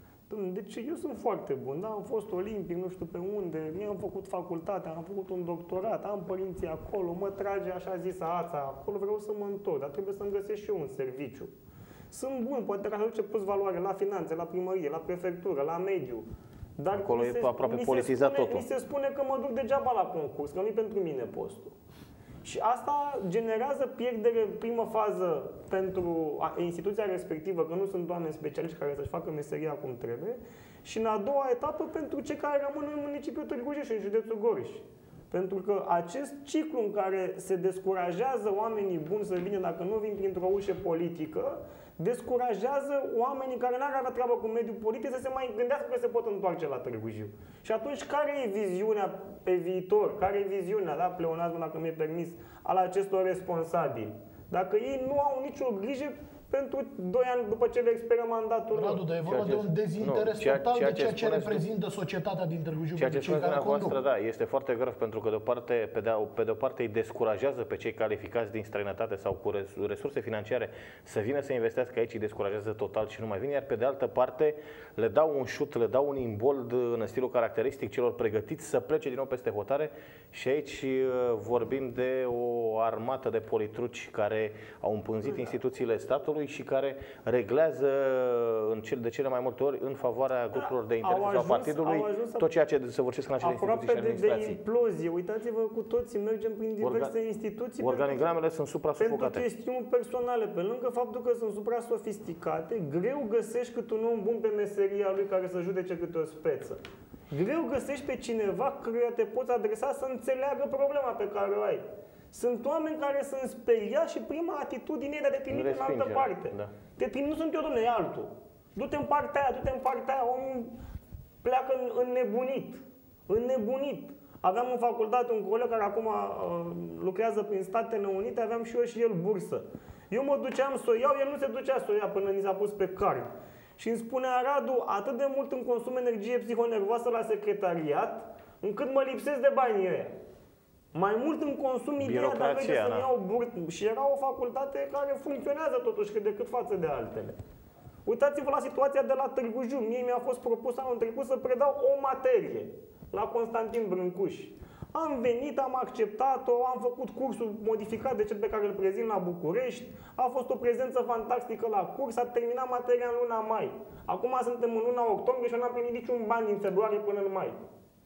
Deci eu sunt foarte bun, da? Am fost olimpic, nu știu pe unde, mi-am făcut facultatea, am făcut un doctorat, am părinții acolo, mă trage așa zisă ața, acolo vreau să mă întorc, dar trebuie să-mi găsesc și eu un serviciu. Sunt bun, poate că aș aduce plus valoare la finanțe, la primărie, la prefectură, la mediu. Dar acolo e se, aproape mi politizat spune, totul. Mi se spune că mă duc degeaba la concurs, că nu-i pentru mine postul. Și asta generează pierdere în primă fază pentru instituția respectivă, că nu sunt oameni specialiști care să-și facă meseria cum trebuie, și în a doua etapă pentru cei care rămân în municipiul Târgu Jiu și în județul Gorj. Pentru că acest ciclu în care se descurajează oamenii buni să vină dacă nu vin printr-o ușă politică, descurajează oamenii care n-ar avea treabă cu mediul politic să se mai gândească că se pot întoarce la Târgu Jiu. Și atunci, care e viziunea pe viitor? Care e viziunea, da, pleonazmul, dacă mi-e permis, al acestor responsabili? Dacă ei nu au nicio grijă pentru doi ani după ce le expiră mandatul. Radu, dar e vorba de un dezinteres total de ceea ce, ce reprezintă societatea din Târgu Jiu. Ceea ce spuneți dumneavoastră, da, este foarte grav, pentru că de o parte, pe de, pe de o parte îi descurajează pe cei calificați din străinătate sau cu resurse financiare să vină să investească aici, îi descurajează total și nu mai vin, iar pe de altă parte le dau un șut, le dau un imbold în stilul caracteristic celor pregătiți să plece din nou peste hotare și aici vorbim de o armată de politruci care au împânzit instituțiile statului și care reglează în cel, de cele mai multe ori în favoarea grupurilor de interes sau partidului tot ceea ce se vorbește în acele instituții și administrații. De implozie. Uitați-vă cu toții, mergem prin diverse Organ instituții. Organigramele sunt supra-sufocate. Pentru chestiuni personale, pe lângă faptul că sunt supra-sofisticate, greu găsești cât un om bun pe meseria lui care să judece câte o speță. Greu găsești pe cineva căruia te poți adresa să înțeleagă problema pe care o ai. Sunt oameni care sunt speriați și prima atitudine e de a te trimite în altă parte. Da. Te trimite, nu sunt eu, dom'le, e altul. Du-te în partea aia, du-te în partea aia, omul pleacă înnebunit. Înnebunit. Aveam în facultate un coleg care acum uh, lucrează prin Statele Unite, aveam și eu și el bursă. Eu mă duceam să o iau, el nu se ducea să o ia până ni s-a pus pe card. Și îmi spunea, Radu, atât de mult îmi consum energie psihonervoasă la secretariat, încât mă lipsesc de banii ăia. Mai mult îmi consum ideea de a merge să-mi iau bursă. Și era o facultate care funcționează totuși cât de cât față de altele. Uitați-vă la situația de la Târgu Jiu. Mie mi-a fost propus anul trecut să predau o materie la Constantin Brâncuș. Am venit, am acceptat-o, am făcut cursul modificat de cel pe care îl prezint la București. A fost o prezență fantastică la curs, a terminat materia în luna mai. Acum suntem în luna octombrie și eu n-am primit niciun ban din februarie până în mai.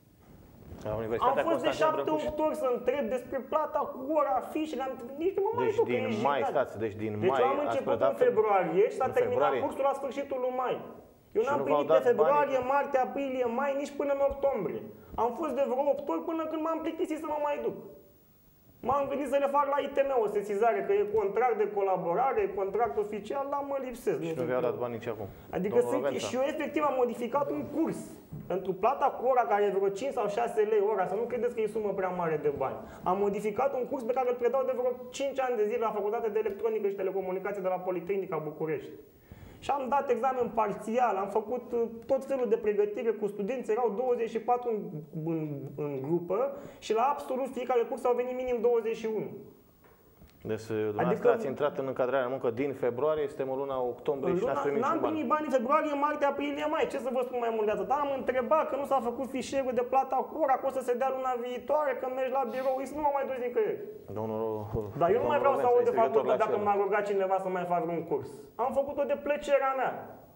Am fost de șapte opt ori să întreb despre plata cu ora fi și le-am nici nu mă mai deci duc, din mai, stați, deci din deci mai am început în februarie și s-a terminat februarie. cursul la sfârșitul lui mai. Eu n-am primit de februarie, banii. martie, aprilie, mai, nici până în octombrie. Am fost de vreo opt ori până când m-am plictisit să mă mai duc. M-am gândit să le fac la I T M o sesizare, că e contract de colaborare, contract oficial, dar mă lipsesc. Și nu vi-au dat bani nici acum. Adică sunt, și eu efectiv am modificat un curs. Pentru plata cu ora, care e vreo cinci sau șase lei ora, să nu credeți că e sumă prea mare de bani. Am modificat un curs pe care îl predau de vreo cinci ani de zile la Facultatea de Electronică și Telecomunicații de la Politehnica București. Și am dat examen parțial, am făcut tot felul de pregătire cu studenți, erau douăzeci și patru în, în, în grupă și la absolut fiecare curs au venit minim douăzeci și unu. Deci, dumneavoastră adică, ați intrat în încadrarea muncă din februarie, suntem în luna octombrie și n-ați primit N-am primit bani în februarie, martie, aprilie, mai. Ce să vă spun mai mult de atât? Am întrebat că nu s-a făcut fișierul de plată Cora, că o să se dea luna viitoare, că mergi la birou, nu m-am mai dus nicăieri. Domnul, Dar eu nu mai vreau să aud de faptul că dacă m-a m-a rugat cineva să mai fac un curs. Am făcut-o de plăcerea mea.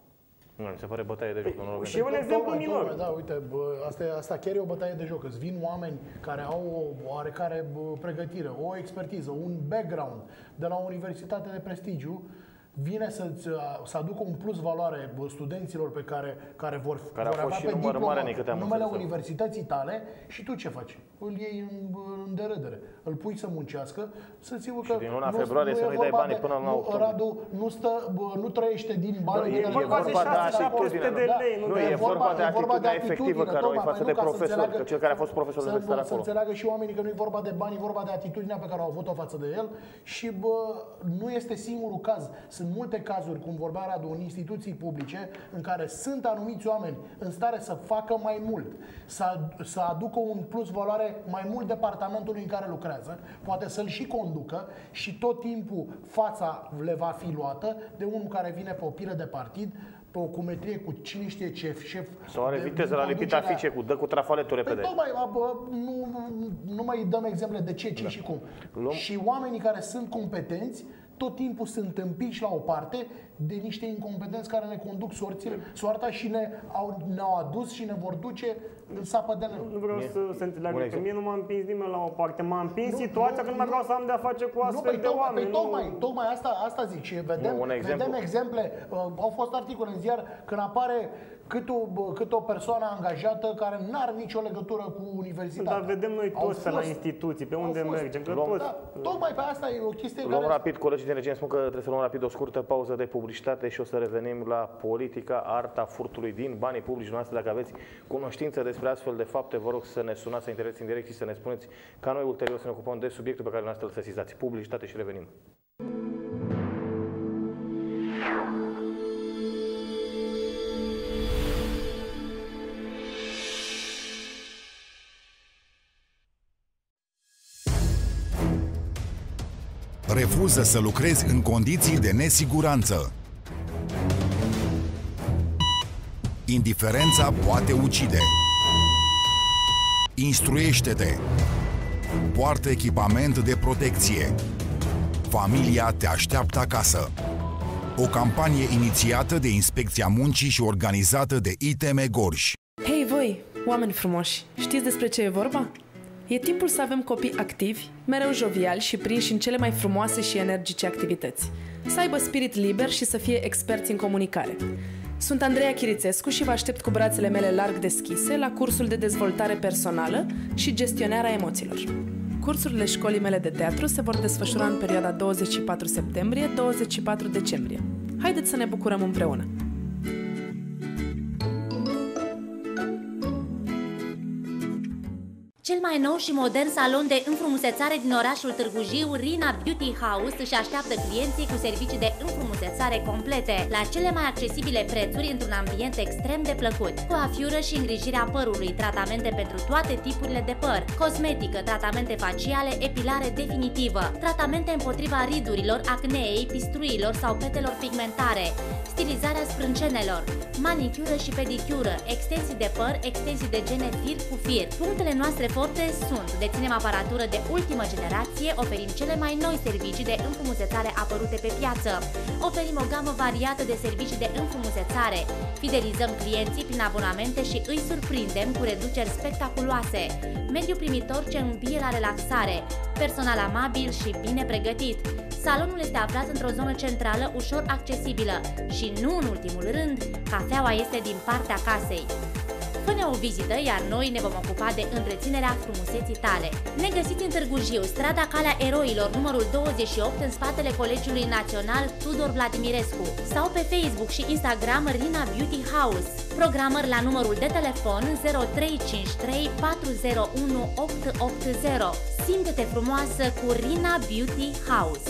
Nu, mi se pare bătaie de joc. Păi, și e un exemplu minor. Da, uite, bă, asta, e, asta chiar e o bătaie de joc. Îți vin oameni care au o oarecare bă, pregătire, o expertiză, un background de la o universitate de prestigiu, vine să, să aducă un plus valoare studenților pe care, care vor, care vor avea pe diploma numele universității tale și tu ce faci? Îl iei în, în derâdere, îl pui să muncească, să ți că din luna februarie nu, să nu-i dai banii până la octombrie. Radu nu, stă, bă, nu trăiește din banii. E vorba de atitudine, de lei, nu e vorba de atitudinea efectivă care o ai față de profesor, că cel care a fost profesor universitar acolo. Să înțeleagă și oamenii că nu e vorba de bani, e vorba de atitudinea pe care au avut-o față de el și bă, nu este singurul caz. Sunt multe cazuri, cum vorbea Radu, în instituții publice, în care sunt anumiți oameni în stare să facă mai mult, să, să aducă un plus valoare mai mult departamentului în care lucrează, poate să-l și conducă și tot timpul fața le va fi luată de unul care vine pe o pilă de partid, pe o cumetrie cu cine știe ce șef. Sau are viteză la lipit afice, cu dă cu trafaletul repede. Păi tocmai, bă, nu, nu mai dăm exemple de ce, ce da. și cum. Luăm. Și oamenii care sunt competenți tot timpul sunt împiși la o parte de niște incompetenți care ne conduc sorțile, soarta și ne au, ne-au adus și ne vor duce în sapă de lemn. Nu vreau să se înțeleagă că mie nu m-a împins nimeni la o parte. M-a împins nu, situația nu, când nu vreau să am de-a face cu astfel nu, de tocmai, oameni. Păi, tocmai, nu... tocmai asta, asta zic și vedem, nu, vedem exemple. Uh, au fost articole în ziar când apare cât o, cât o persoană angajată care nu are nicio legătură cu universitatea. Dar vedem noi toți pe la instituții, pe unde mergem. Că luăm, toți... Da, tocmai pe asta e o chestie luăm care... rapid, colegii din regie spun că trebuie să luăm rapid o scurtă pauză de publicitate și o să revenim la politica, arta furtului din banii publici noastre. Dacă aveți cunoștință despre astfel de fapte, vă rog să ne sunați, să intrați în direct și să ne spuneți ca noi ulterior să ne ocupăm de subiectul pe care noastră îl sesizați. Publicitate și revenim. Refuză să lucrezi în condiții de nesiguranță. Indiferența poate ucide. Instruiește-te. Poartă echipament de protecție. Familia te așteaptă acasă. O campanie inițiată de Inspecția Muncii și organizată de I T M Gorj. Hei voi, oameni frumoși, știți despre ce e vorba? E timpul să avem copii activi, mereu joviali și prinși în cele mai frumoase și energice activități. Să aibă spirit liber și să fie experți în comunicare. Sunt Andreea Chirițescu și vă aștept cu brațele mele larg deschise la cursul de dezvoltare personală și gestionarea emoțiilor. Cursurile școlii mele de teatru se vor desfășura în perioada douăzeci și patru septembrie - douăzeci și patru decembrie. Haideți să ne bucurăm împreună! Cel mai nou și modern salon de înfrumusețare din orașul Târgu Jiu, Rina Beauty House, își așteaptă clienții cu servicii de înfrumusețare complete, la cele mai accesibile prețuri, într-un ambient extrem de plăcut. Coafiură și îngrijirea părului, tratamente pentru toate tipurile de păr, cosmetică, tratamente faciale, epilare definitivă, tratamente împotriva ridurilor, acneei, pistruilor sau petelor pigmentare, stilizarea sprâncenelor, manicură și pedicură, extensii de păr, extensii de gene fir cu fir. Punctele noastre forte sunt: deținem aparatură de ultimă generație, oferim cele mai noi servicii de înfrumusețare apărute pe piață, oferim o gamă variată de servicii de înfrumusețare, fidelizăm clienții prin abonamente și îi surprindem cu reduceri spectaculoase, mediu primitor ce îmbie la relaxare, personal amabil și bine pregătit. Salonul este aflat într-o zonă centrală ușor accesibilă și, nu în ultimul rând, cafeaua este din partea casei. Fă-ne o vizită, iar noi ne vom ocupa de întreținerea frumuseții tale. Ne găsiți în Târgu Jiu, strada Calea Eroilor, numărul douăzeci și opt, în spatele Colegiului Național Tudor Vladimirescu, sau pe Facebook și Instagram Rina Beauty House. Programări la numărul de telefon zero trei cinci trei patru zero unu opt opt zero. Simte-te frumoasă cu Rina Beauty House.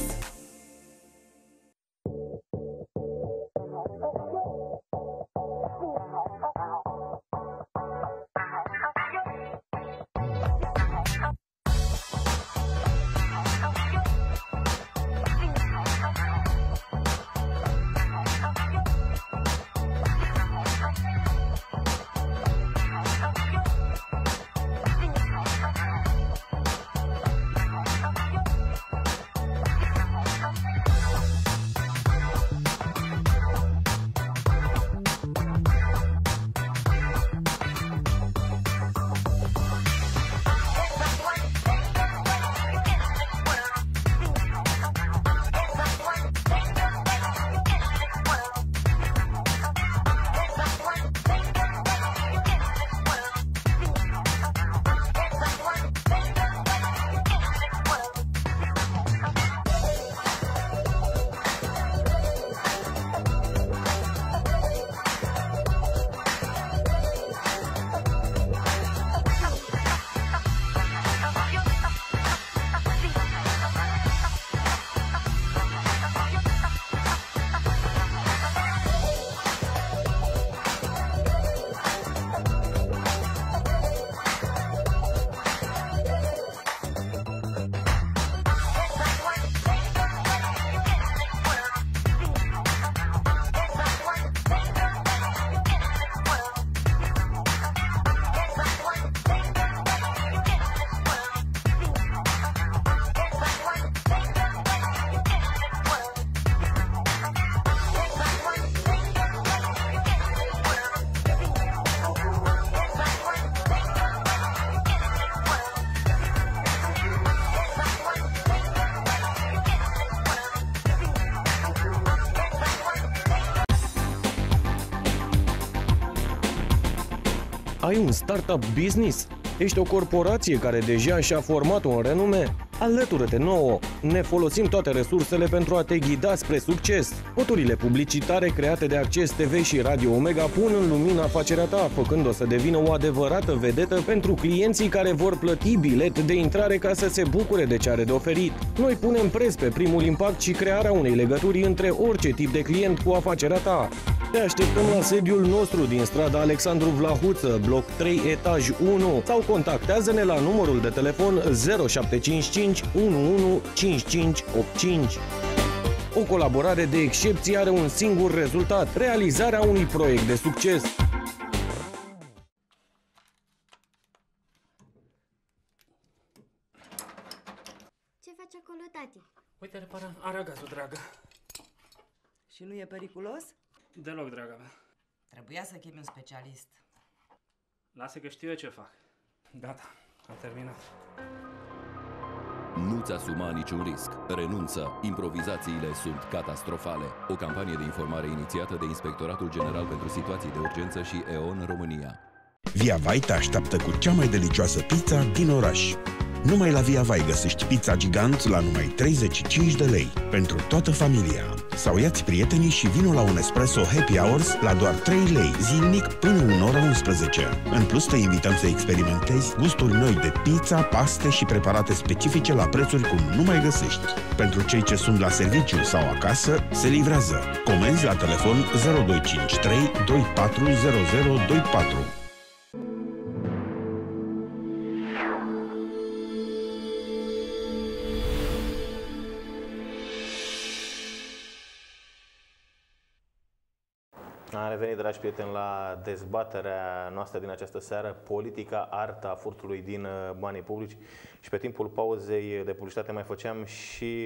Ai un startup business? Ești o corporație care deja și-a format un renume? Alătură-te nouă! Ne folosim toate resursele pentru a te ghida spre succes. Spoturile publicitare create de Acces T V și Radio Omega pun în lumină afacerea ta, făcând-o să devină o adevărată vedetă pentru clienții care vor plăti bilet de intrare ca să se bucure de ce are de oferit. Noi punem preț pe primul impact și crearea unei legături între orice tip de client cu afacerea ta. Te așteptăm la sediul nostru din strada Alexandru Vlahuță, bloc trei, etaj unu, sau contactează-ne la numărul de telefon zero șapte cinci cinci unu unu cinci cinci opt cinci. O colaborare de excepție are un singur rezultat: realizarea unui proiect de succes. Ce faci acolo, tati? Uite, repara aragazul, dragă. Și nu e periculos? Deloc, draga mea. Trebuia să chemi un specialist. Lasă că știu eu ce fac. Gata, am terminat. Nu-ți asuma niciun risc. Renunță. Improvizațiile sunt catastrofale. O campanie de informare inițiată de Inspectoratul General pentru Situații de Urgență și E O N România. Via Vai te așteaptă cu cea mai delicioasă pizza din oraș. Numai la Via Vai găsești pizza gigant la numai treizeci și cinci de lei pentru toată familia. Sau ia-ți prietenii și vino la un espresso happy hours la doar trei lei zilnic până în ora unsprezece. În plus te invităm să experimentezi gusturi noi de pizza, paste și preparate specifice la prețuri cum nu mai găsești. Pentru cei ce sunt la serviciu sau acasă, se livrează. Comenzi la telefon zero doi cinci trei doi patru zero zero doi patru. Am revenit, dragi prieteni, la dezbaterea noastră din această seară, politica, arta furtului din banii publici. Și pe timpul pauzei de publicitate mai făceam și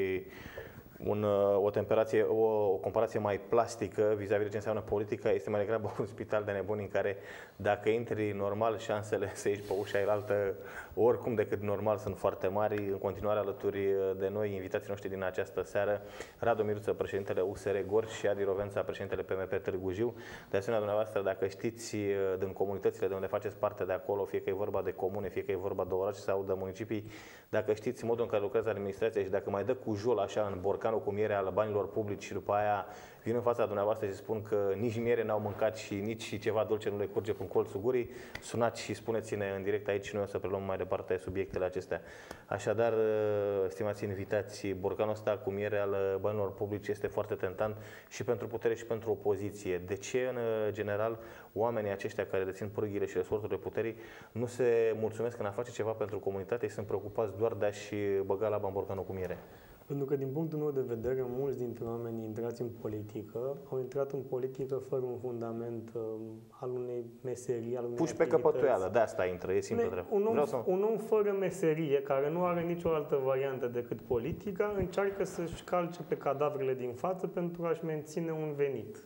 un, o, temperație, o, o comparație mai plastică vis-a-vis de ce înseamnă politica. Este mai degrabă un spital de nebuni în care, dacă intri normal, șansele să ieși pe ușa ailaltă oricum decât normal sunt foarte mari. În continuare alături de noi, invitații noștri din această seară, Radu Miruță, președintele U S R Gorj, și Adi Rovența, președintele P M P Târgu Jiu. De asemenea, dumneavoastră, dacă știți din comunitățile de unde faceți parte de acolo, fie că e vorba de comune, fie că e vorba de orașe sau de municipii, dacă știți modul în care lucrează administrația și dacă mai dă cu jul așa în borcanul cu miere al banilor publici și după aia vin în fața dumneavoastră și spun că nici miere n-au mâncat și nici ceva dulce nu le curge prin colțul gurii, sunați și spuneți-ne în direct aici și noi o să preluăm mai departe subiectele acestea. Așadar, stimați invitați, borcanul ăsta cu miere al banilor publici este foarte tentant și pentru putere și pentru opoziție. De ce, în general, oamenii aceștia care dețin pârghile și resorturile puterii nu se mulțumesc în a face ceva pentru comunitate și sunt preocupați doar de a-și băga laba în borcanul cu miere? Pentru că, din punctul meu de vedere, mulți dintre oamenii intrați în politică au intrat în politică fără un fundament uh, al unei meserii, al unei puși pe căpătuială, de asta intră, e simplu treabă. Un, om, să... un om fără meserie, care nu are nicio altă variantă decât politica, încearcă să-și calce pe cadavrele din față pentru a-și menține un venit.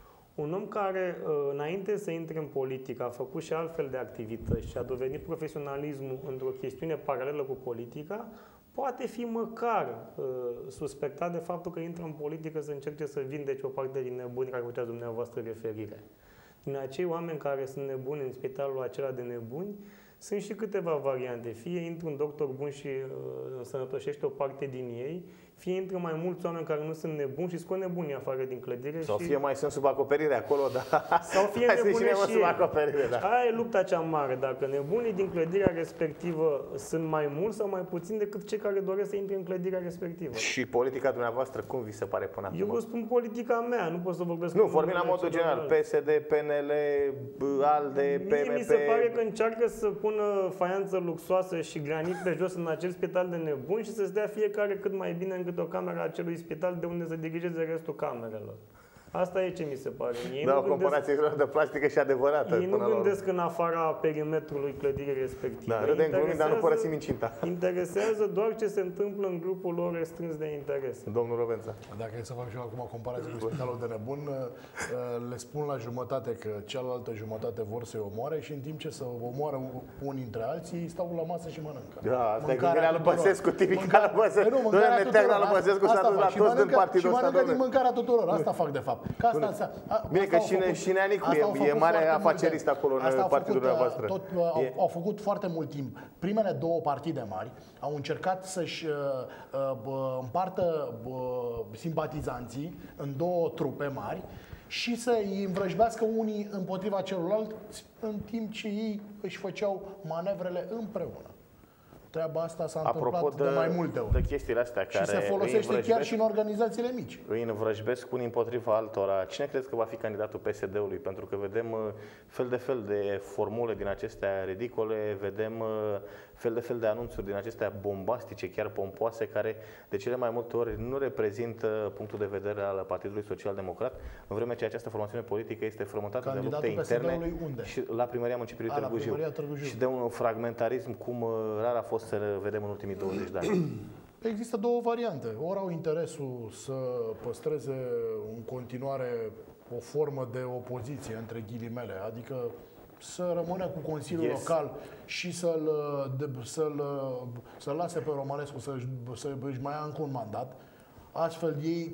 Un om care, înainte să intre în politică, a făcut și altfel de activități și a dovedit profesionalismul într-o chestiune paralelă cu politica, poate fi măcar uh, suspectat de faptul că intră în politică să încerce să vindece o parte din nebuni care făceați dumneavoastră referire. Din acei oameni care sunt nebuni în spitalul acela de nebuni, sunt și câteva variante. Fie intră un doctor bun și uh, însănătoșește o parte din ei, fie intră mai mulți oameni care nu sunt nebuni și scot nebunii afară din clădire. Sau și... fie mai sunt sub acoperire acolo, dar... Sau fie nebune și sub acoperire, da. Aia e lupta cea mare. Dacă nebunii din clădirea respectivă sunt mai mulți sau mai puțini decât cei care doresc să intre în clădirea respectivă. Și politica dumneavoastră, cum vi se pare până acum? Eu vă spun politica mea, nu pot să vorbesc... Nu, vorbim la modul general. P S D, P N L, ALDE, P M P... Mie mi se pare că încearcă să pună faianță luxoasă și granit pe jos în acel spital de nebuni și să-ți dea fiecare cât mai bine încât o cameră a acelui spital de unde să dirigeze restul camerelor. Asta e ce mi se pare. Ei da, nu o comparație gândesc, de plastică și adevărată. Ei nu gândesc în afara perimetrului clădirii respective. Da, râdem glumim, dar nu părăsim incinta. Interesează doar ce se întâmplă în grupul lor restrâns de interes. Domnul Rovența. Dacă e să fac și eu acum o comparație cu spitalul de nebun, le spun la jumătate că cealaltă jumătate vor să-i omoare și în timp ce să omoară unii dintre alții, stau la masă și mănâncă. Da, asta e gândirea lui Băsescu, tipica lui Băsescu. Nu, mâncarea tuturor. Lui Băsescu s-a dus la toți din partidul ăsta. Și mănâncă din mâncarea tuturor. Asta fac de fapt. cap. Că asta, asta, Bine asta că și, făcut, și Neanicu e, e mare afacerist acolo în partidul făcut, dumneavoastră. Tot, au, au făcut foarte mult timp. Primele două partide mari au încercat să-și uh, uh, împartă uh, simpatizanții în două trupe mari și să îi învrăjbească unii împotriva celorlalți, în timp ce ei își făceau manevrele împreună. Treaba asta s-a întâmplat de, de mai multe ori. De chestiile astea care și se folosește chiar și în organizațiile mici. Îi învrăjbesc unii împotriva altora. Cine crezi că va fi candidatul P S D-ului? Pentru că vedem fel de fel de formule din acestea ridicole, vedem fel de fel de anunțuri din acestea bombastice, chiar pompoase, care de cele mai multe ori nu reprezintă punctul de vedere al Partidului Social Democrat, în vreme ce această formațiune politică este frământată de lupte interne și la Primăria Municipiului Târgu Jiu. Și de un fragmentarism cum rar a fost să vedem în ultimii douăzeci de ani. Există două variante. Ori au interesul să păstreze în continuare o formă de opoziție, între ghilimele, adică să rămână cu Consiliul yes. Local și să-l să-l, să lase pe Romanescu să își mai ia încă un mandat, astfel ei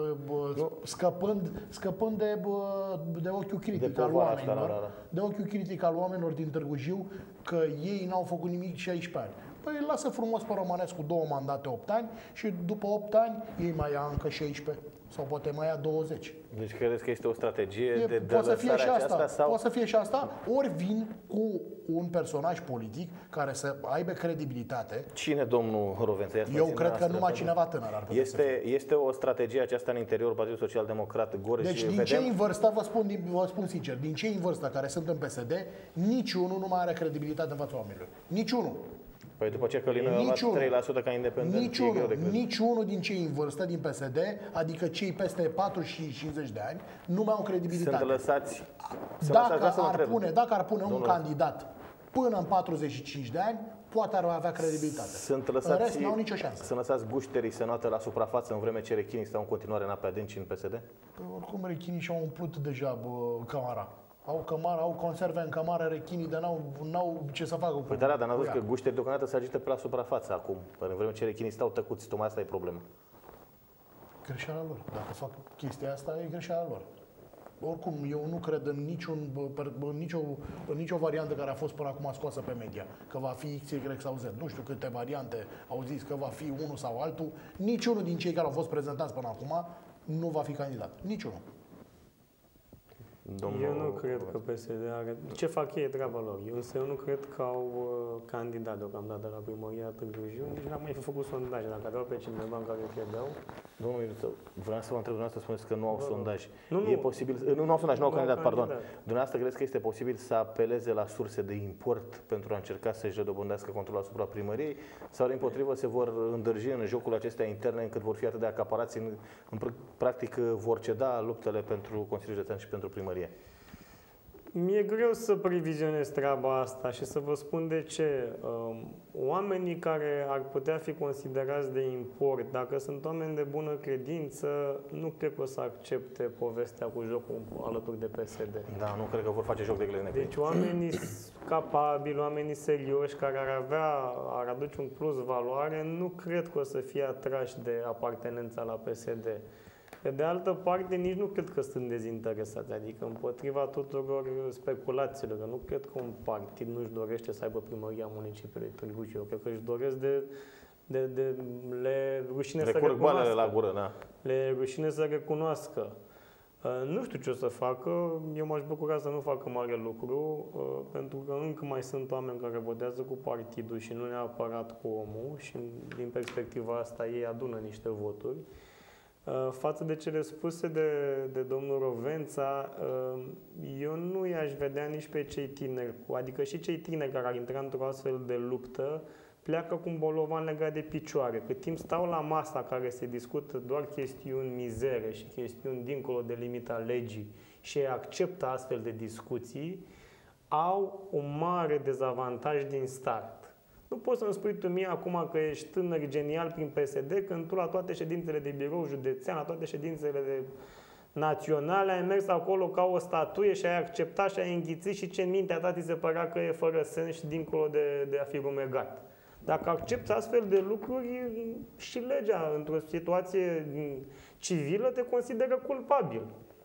scăpând, scăpând de, de ochiul critic de al oamenilor, asta, da, da. de ochiul critic al oamenilor din Târgu Jiu, că ei n-au făcut nimic șaisprezece ani. Păi lasă frumos pe Romanescu două mandate, opt ani și după opt ani ei mai ia încă șaisprezece sau poate mai ia douăzeci. Deci credeți că este o strategie e, de poate să fie și asta, aceasta? Sau... Poate să fie și asta, ori vin cu un personaj politic care să aibă credibilitate. Cine, domnul Rovență? Eu cred că numai cineva tânăr ar putea este, să fie. Este o strategie aceasta în interiorul Partidului Social Democrat? Gore deci și din vedem... cei în vârstă, vă spun, vă spun sincer, din cei în vârstă care sunt în P S D, niciunul nu mai are credibilitate în fața oamenilor. Niciunul. Păi după ce Călin a luat trei la sută ca independent, niciunul, niciunul din cei în vârstă din P S D, adică cei peste patruzeci și cincizeci de ani, nu mai au credibilitate. Sunt lăsați. Dacă, lăsați ar, pune, dacă ar pune Domnul un candidat până în patruzeci și cinci de ani, poate ar avea credibilitate. Sunt lăsați, în rest, n-au nicio șansă. Sunt lăsați gușterii să noată la suprafață în vreme ce rechinii stau în continuare în ape adânci în P S D? Păi, oricum rechinii și-au umplut deja bă, camara. Au cămară, au conserve în camară rechinii, dar n-au, n-au ce să facă cu Păi da, dar n-am văzut că gușterii deocamdată se agită pe la suprafață acum, în vreme ce rechinii stau tăcuți, tocmai asta e problema. Greșeala lor. Dacă fac chestia asta, e greșeala lor. Oricum, eu nu cred în, niciun, în, nicio, în nicio variantă care a fost până acum scoasă pe media, că va fi X, Y sau Z. Nu știu câte variante au zis că va fi unul sau altul. Niciunul din cei care au fost prezentați până acum nu va fi candidat. Niciunul. Domnul... Eu nu cred că P S D are... Ce fac ei e treaba lor. Eu, însă eu nu cred că au uh, candidat deocamdată la primăria Târgu Jiu. Nici n-am mai făcut sondaje. Dacă aveau pe cineva în care credeau... Domnul Iuță, vreau să vă întreb, dumneavoastră spuneți că nu au Bă, sondaj. Nu, nu. E posibil... Nu, nu au sondaj, nu au candidat, candidat, pardon. Dumneavoastră credeți că este posibil să apeleze la surse de import pentru a încerca să-și redobândească controlul asupra primăriei? Sau, împotrivă, se vor îndrăgi în jocul acestea interne încât vor fi atât de acaparați, în, în, practic vor ceda luptele pentru Consiliul Județean și pentru primărie? Mi-e greu să previzionez treaba asta și să vă spun de ce. Oamenii care ar putea fi considerați de import, dacă sunt oameni de bună credință, nu cred că o să accepte povestea cu jocul alături de P S D. Da, nu cred că vor face joc de glene. Deci oamenii capabili, oamenii serioși, care ar avea, ar aduce un plus valoare, nu cred că o să fie atrași de apartenența la P S D. Pe de altă parte, nici nu cred că sunt dezinteresați, adică împotriva tuturor speculațiilor, că nu cred că un partid nu-și dorește să aibă primăria municipiului Târgu Jiu. Cred că își doresc de, de, de le rușine le să recunoască. la gură, da. Le rușine să recunoască. Uh, nu știu ce o să facă, eu m-aș bucura să nu facă mare lucru, uh, pentru că încă mai sunt oameni care votează cu partidul și nu neapărat cu omul și din perspectiva asta ei adună niște voturi. Față de cele spuse de, de domnul Rovența, eu nu i-aș vedea nici pe cei tineri, adică și cei tineri care ar intra într-o astfel de luptă, pleacă cu un bolovan legat de picioare. Cât timp stau la masa care se discută doar chestiuni mizere și chestiuni dincolo de limita legii și acceptă astfel de discuții, au un mare dezavantaj din start. Nu poți să-mi spui tu mie acum că ești tânăr genial prin P S D, când tu la toate ședințele de birou județean, la toate ședințele de naționale, ai mers acolo ca o statuie și ai acceptat și ai înghițit și ce în mintea ta ți se părea că e fără sens și dincolo de, de a fi rumegat. Dacă accepti astfel de lucruri, și legea, într-o situație civilă, te consideră culpabil.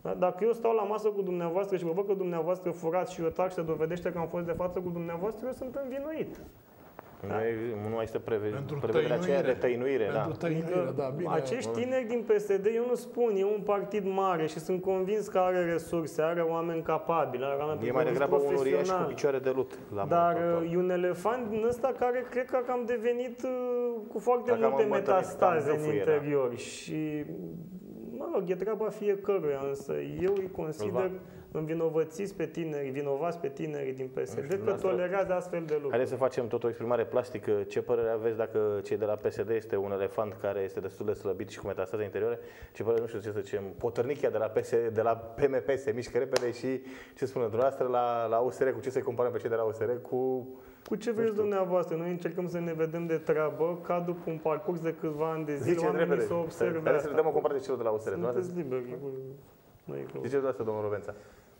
Da? Dacă eu stau la masă cu dumneavoastră și vă văd că dumneavoastră furați și eu tac și se dovedește că am fost de față cu dumneavoastră, eu sunt învinuit. Da. Nu, nu mai este prevederea aceea de tăinuire. Pentru da. tăinuire, Adică da, bine. acești tineri din P S D, eu nu spun, e un partid mare și sunt convins că are resurse, are oameni capabili, are oameni e mai degrabă un uriaș cu picioare de lut. La Dar e un elefant din ăsta care cred că am devenit uh, cu foarte Dacă multe metastaze în gâfuie, interior. Da. Și, mă rog, e treaba fiecăruia, însă eu îi consider învinovățiți pe tineri, vinovați pe tinerii din P S D că tolerează astfel de lucruri. Haideți să facem tot o exprimare plastică. Ce părere aveți dacă cei de la P S D este un elefant care este destul de slăbit și cu metastaze interioare? Ce părere, nu știu ce să zicem, potărnichia de la, P S D, de la P M P se mișcă repede și, ce spune dumneavoastră, la, la U S R, cu ce să-i comparăm pe cei de la U S R cu... Cu ce vreți dumneavoastră? Noi încercăm să ne vedem de treabă, ca după un parcurs de câțiva ani de zile, oamenii să observe asta. Să le dăm o comparație celor de la U S R. Sunteți liberi. Ziceți dumneavoastră, domnul Rovența.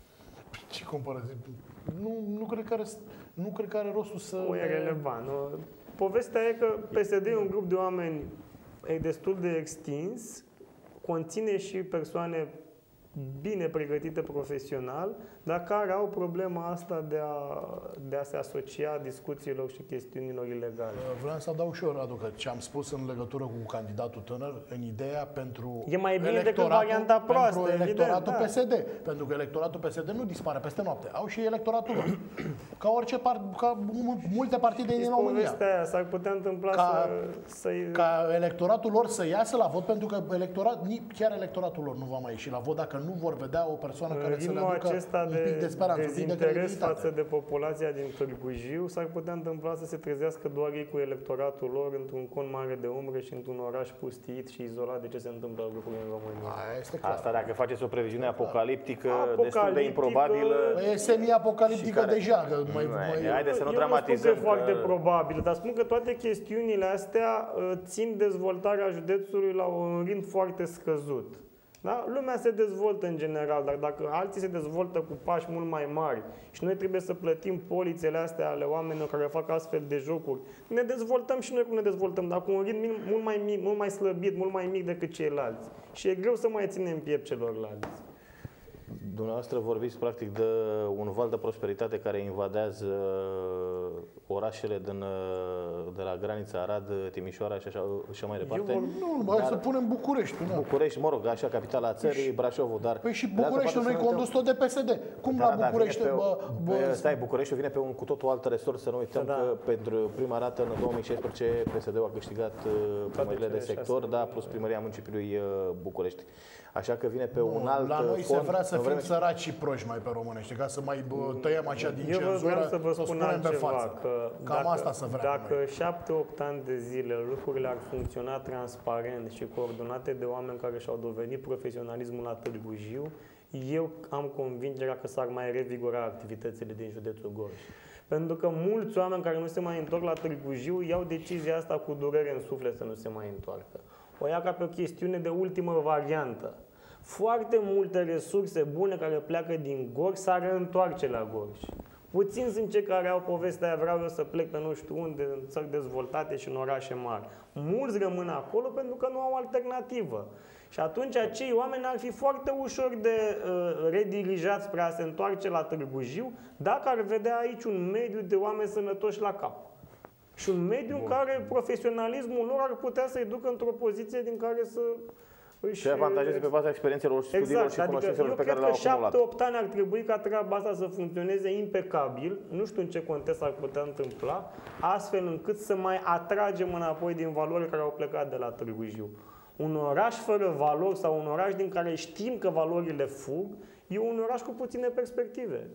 Ce comparație? Nu, nu, cred că are, nu cred că are rostul să... Nu e relevant. Nu. Povestea e că P S D e un grup de oameni e destul de extins, conține și persoane bine pregătite profesional, dar care au problema asta de a, de a se asocia discuțiilor și chestiunilor ilegale. Vreau să adaug și eu, Radu, că ce am spus în legătură cu candidatul tânăr, în ideea pentru e mai bine decât varianta proastă, pentru electoratul evident, P S D. Da. Pentru că electoratul P S D nu dispare peste noapte. Au și electoratul lor. Ca orice part, ca multe partide din România. Aia s-ar putea întâmpla ca, să, să ca electoratul lor să iasă la vot, pentru că electorat, chiar electoratul lor nu va mai ieși la vot dacă nu vor vedea o persoană care să le aducă un pic de speranță, un pic de credibilitate. Față de populația din Târgu Jiu, s-ar putea întâmpla să se trezească doar ei cu electoratul lor într-un con mare de umbre și într-un oraș pustiit și izolat de ce se întâmplă lucrurile în România. Aia este clar. Asta dacă faceți o previziune apocaliptică, apocaliptică destul de improbabilă. E semi-apocaliptică care... deja. Că mai, mai... Haideți să nu eu dramatizăm. Nu spun că e foarte probabil, dar spun că toate chestiunile astea țin dezvoltarea județului la un ritm foarte scăzut. Da? Lumea se dezvoltă în general, dar dacă alții se dezvoltă cu pași mult mai mari și noi trebuie să plătim polițele astea ale oamenilor care fac astfel de jocuri, ne dezvoltăm și noi cum ne dezvoltăm, dar cu un ritm mult mai mic, mult mai slăbit, mult mai mic decât ceilalți. Și e greu să mai ținem piept celorlalți. Dumneavoastră vorbiți practic de un val de prosperitate care invadează orașele din, de la granița Arad, Timișoara și așa, și mai departe. Eu, nu, hai să punem București. Nu. București, mă rog, așa, capitala țării, Brașovul, dar... Păi și Bucureștiul nu-i condus tot de P S D. Cum da, la București... Da, bă, bă, stai, Bucureștiul vine pe un cu totul alt resort, să nu uităm da, că da. pentru prima dată în două mii șaisprezece P S D-ul a câștigat primările de sector, da, plus primăria municipiului București. Așa că vine pe nu, un alt La noi fond, se vrea să fim săraci și proști mai pe românește, ca să mai bă, tăiem așa din Eu cenzură, vreau să vă să spun spunem pe altceva, față. Că Cam dacă, asta să vrem Dacă șapte opt ani de zile lucrurile ar funcționa transparent și coordonate de oameni care și-au dovedit profesionalismul la Târgu Jiu, eu am convingerea că s-ar mai revigora activitățile din județul Gorj. Pentru că mulți oameni care nu se mai întorc la Târgu Jiu iau decizia asta cu durere în suflet să nu se mai întoarcă. O ia ca pe o chestiune de ultimă variantă. Foarte multe resurse bune care pleacă din Gorj s-ar reîntoarce la Gorj. Puțini sunt cei care au povestea aia, vreau eu să plec pe nu știu unde, în țări dezvoltate și în orașe mari. Mulți rămân acolo pentru că nu au alternativă. Și atunci acei oameni ar fi foarte ușor de uh, redirijați spre a se întoarce la Târgu Jiu dacă ar vedea aici un mediu de oameni sănătoși la cap. Și un mediu Bun. în care profesionalismul lor ar putea să-i ducă într-o poziție din care să... Și avantajeze pe baza experiențelor și studiilor exact, și cunoștințelor adică pe care le-au acumulat. Eu cred că șapte opt ani ar trebui ca treaba asta să funcționeze impecabil, nu știu în ce context ar putea întâmpla, astfel încât să mai atragem înapoi din valori care au plecat de la Târgu Jiu. Un oraș fără valori sau un oraș din care știm că valorile fug, e un oraș cu puține perspective.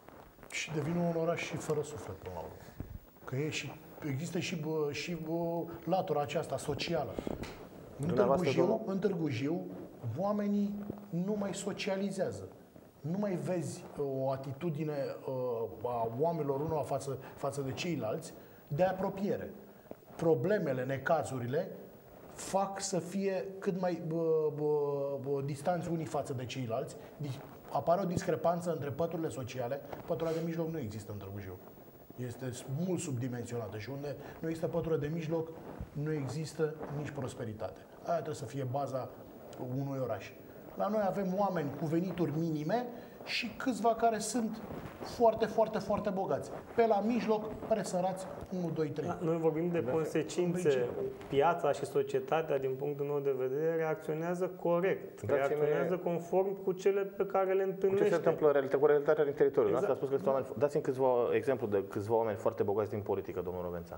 Și devine un oraș și fără suflet, până la urmă. Că e și, există și, bă, și bă, latura aceasta socială. În Târgu Jiu, în Târgu Jiu, oamenii nu mai socializează. Nu mai vezi o atitudine uh, a oamenilor unul față, față de ceilalți de apropiere. Problemele, necazurile fac să fie cât mai bă, bă, bă, distanți unii față de ceilalți. Apare o discrepanță între păturile sociale. Pătura de mijloc nu există în Târgu Jiu. Este mult subdimensionată și unde nu există pătură de mijloc, nu există nici prosperitate. Aia trebuie să fie baza unui oraș. La noi avem oameni cu venituri minime și câțiva care sunt foarte, foarte, foarte bogați. Pe la mijloc, pare sărați, unu, doi, trei. Da, noi vorbim de consecințe. Piața și societatea, din punctul meu de vedere, reacționează corect. Reacționează conform cu cele pe care le întâlnește. Ce se întâmplă cu realitatea din teritoriu? Exact. Asta a spus că sunt oameni. Dați-mi câțiva exemplu de câțiva oameni foarte bogați din politică, domnul Rovența.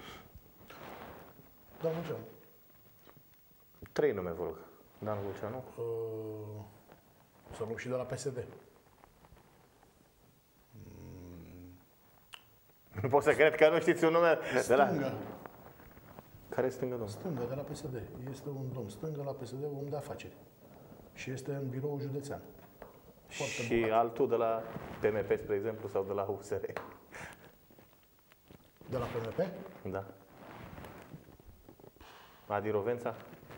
Dan Vulceanu. Trei nume, vă rog. Dan Vulceanu. Uh, să luăm și de la P S D. Nu pot să cred că nu știți un nume de la... Stânga. Care e stânga, domnul? Stânga, de la P S D. Este un domn stânga la P S D, om de afaceri. Și este în biroul județean. Foarte și bogat. Altul de la P M P, spre exemplu, sau de la U S R? De la P M P? Da. Adi Rovența?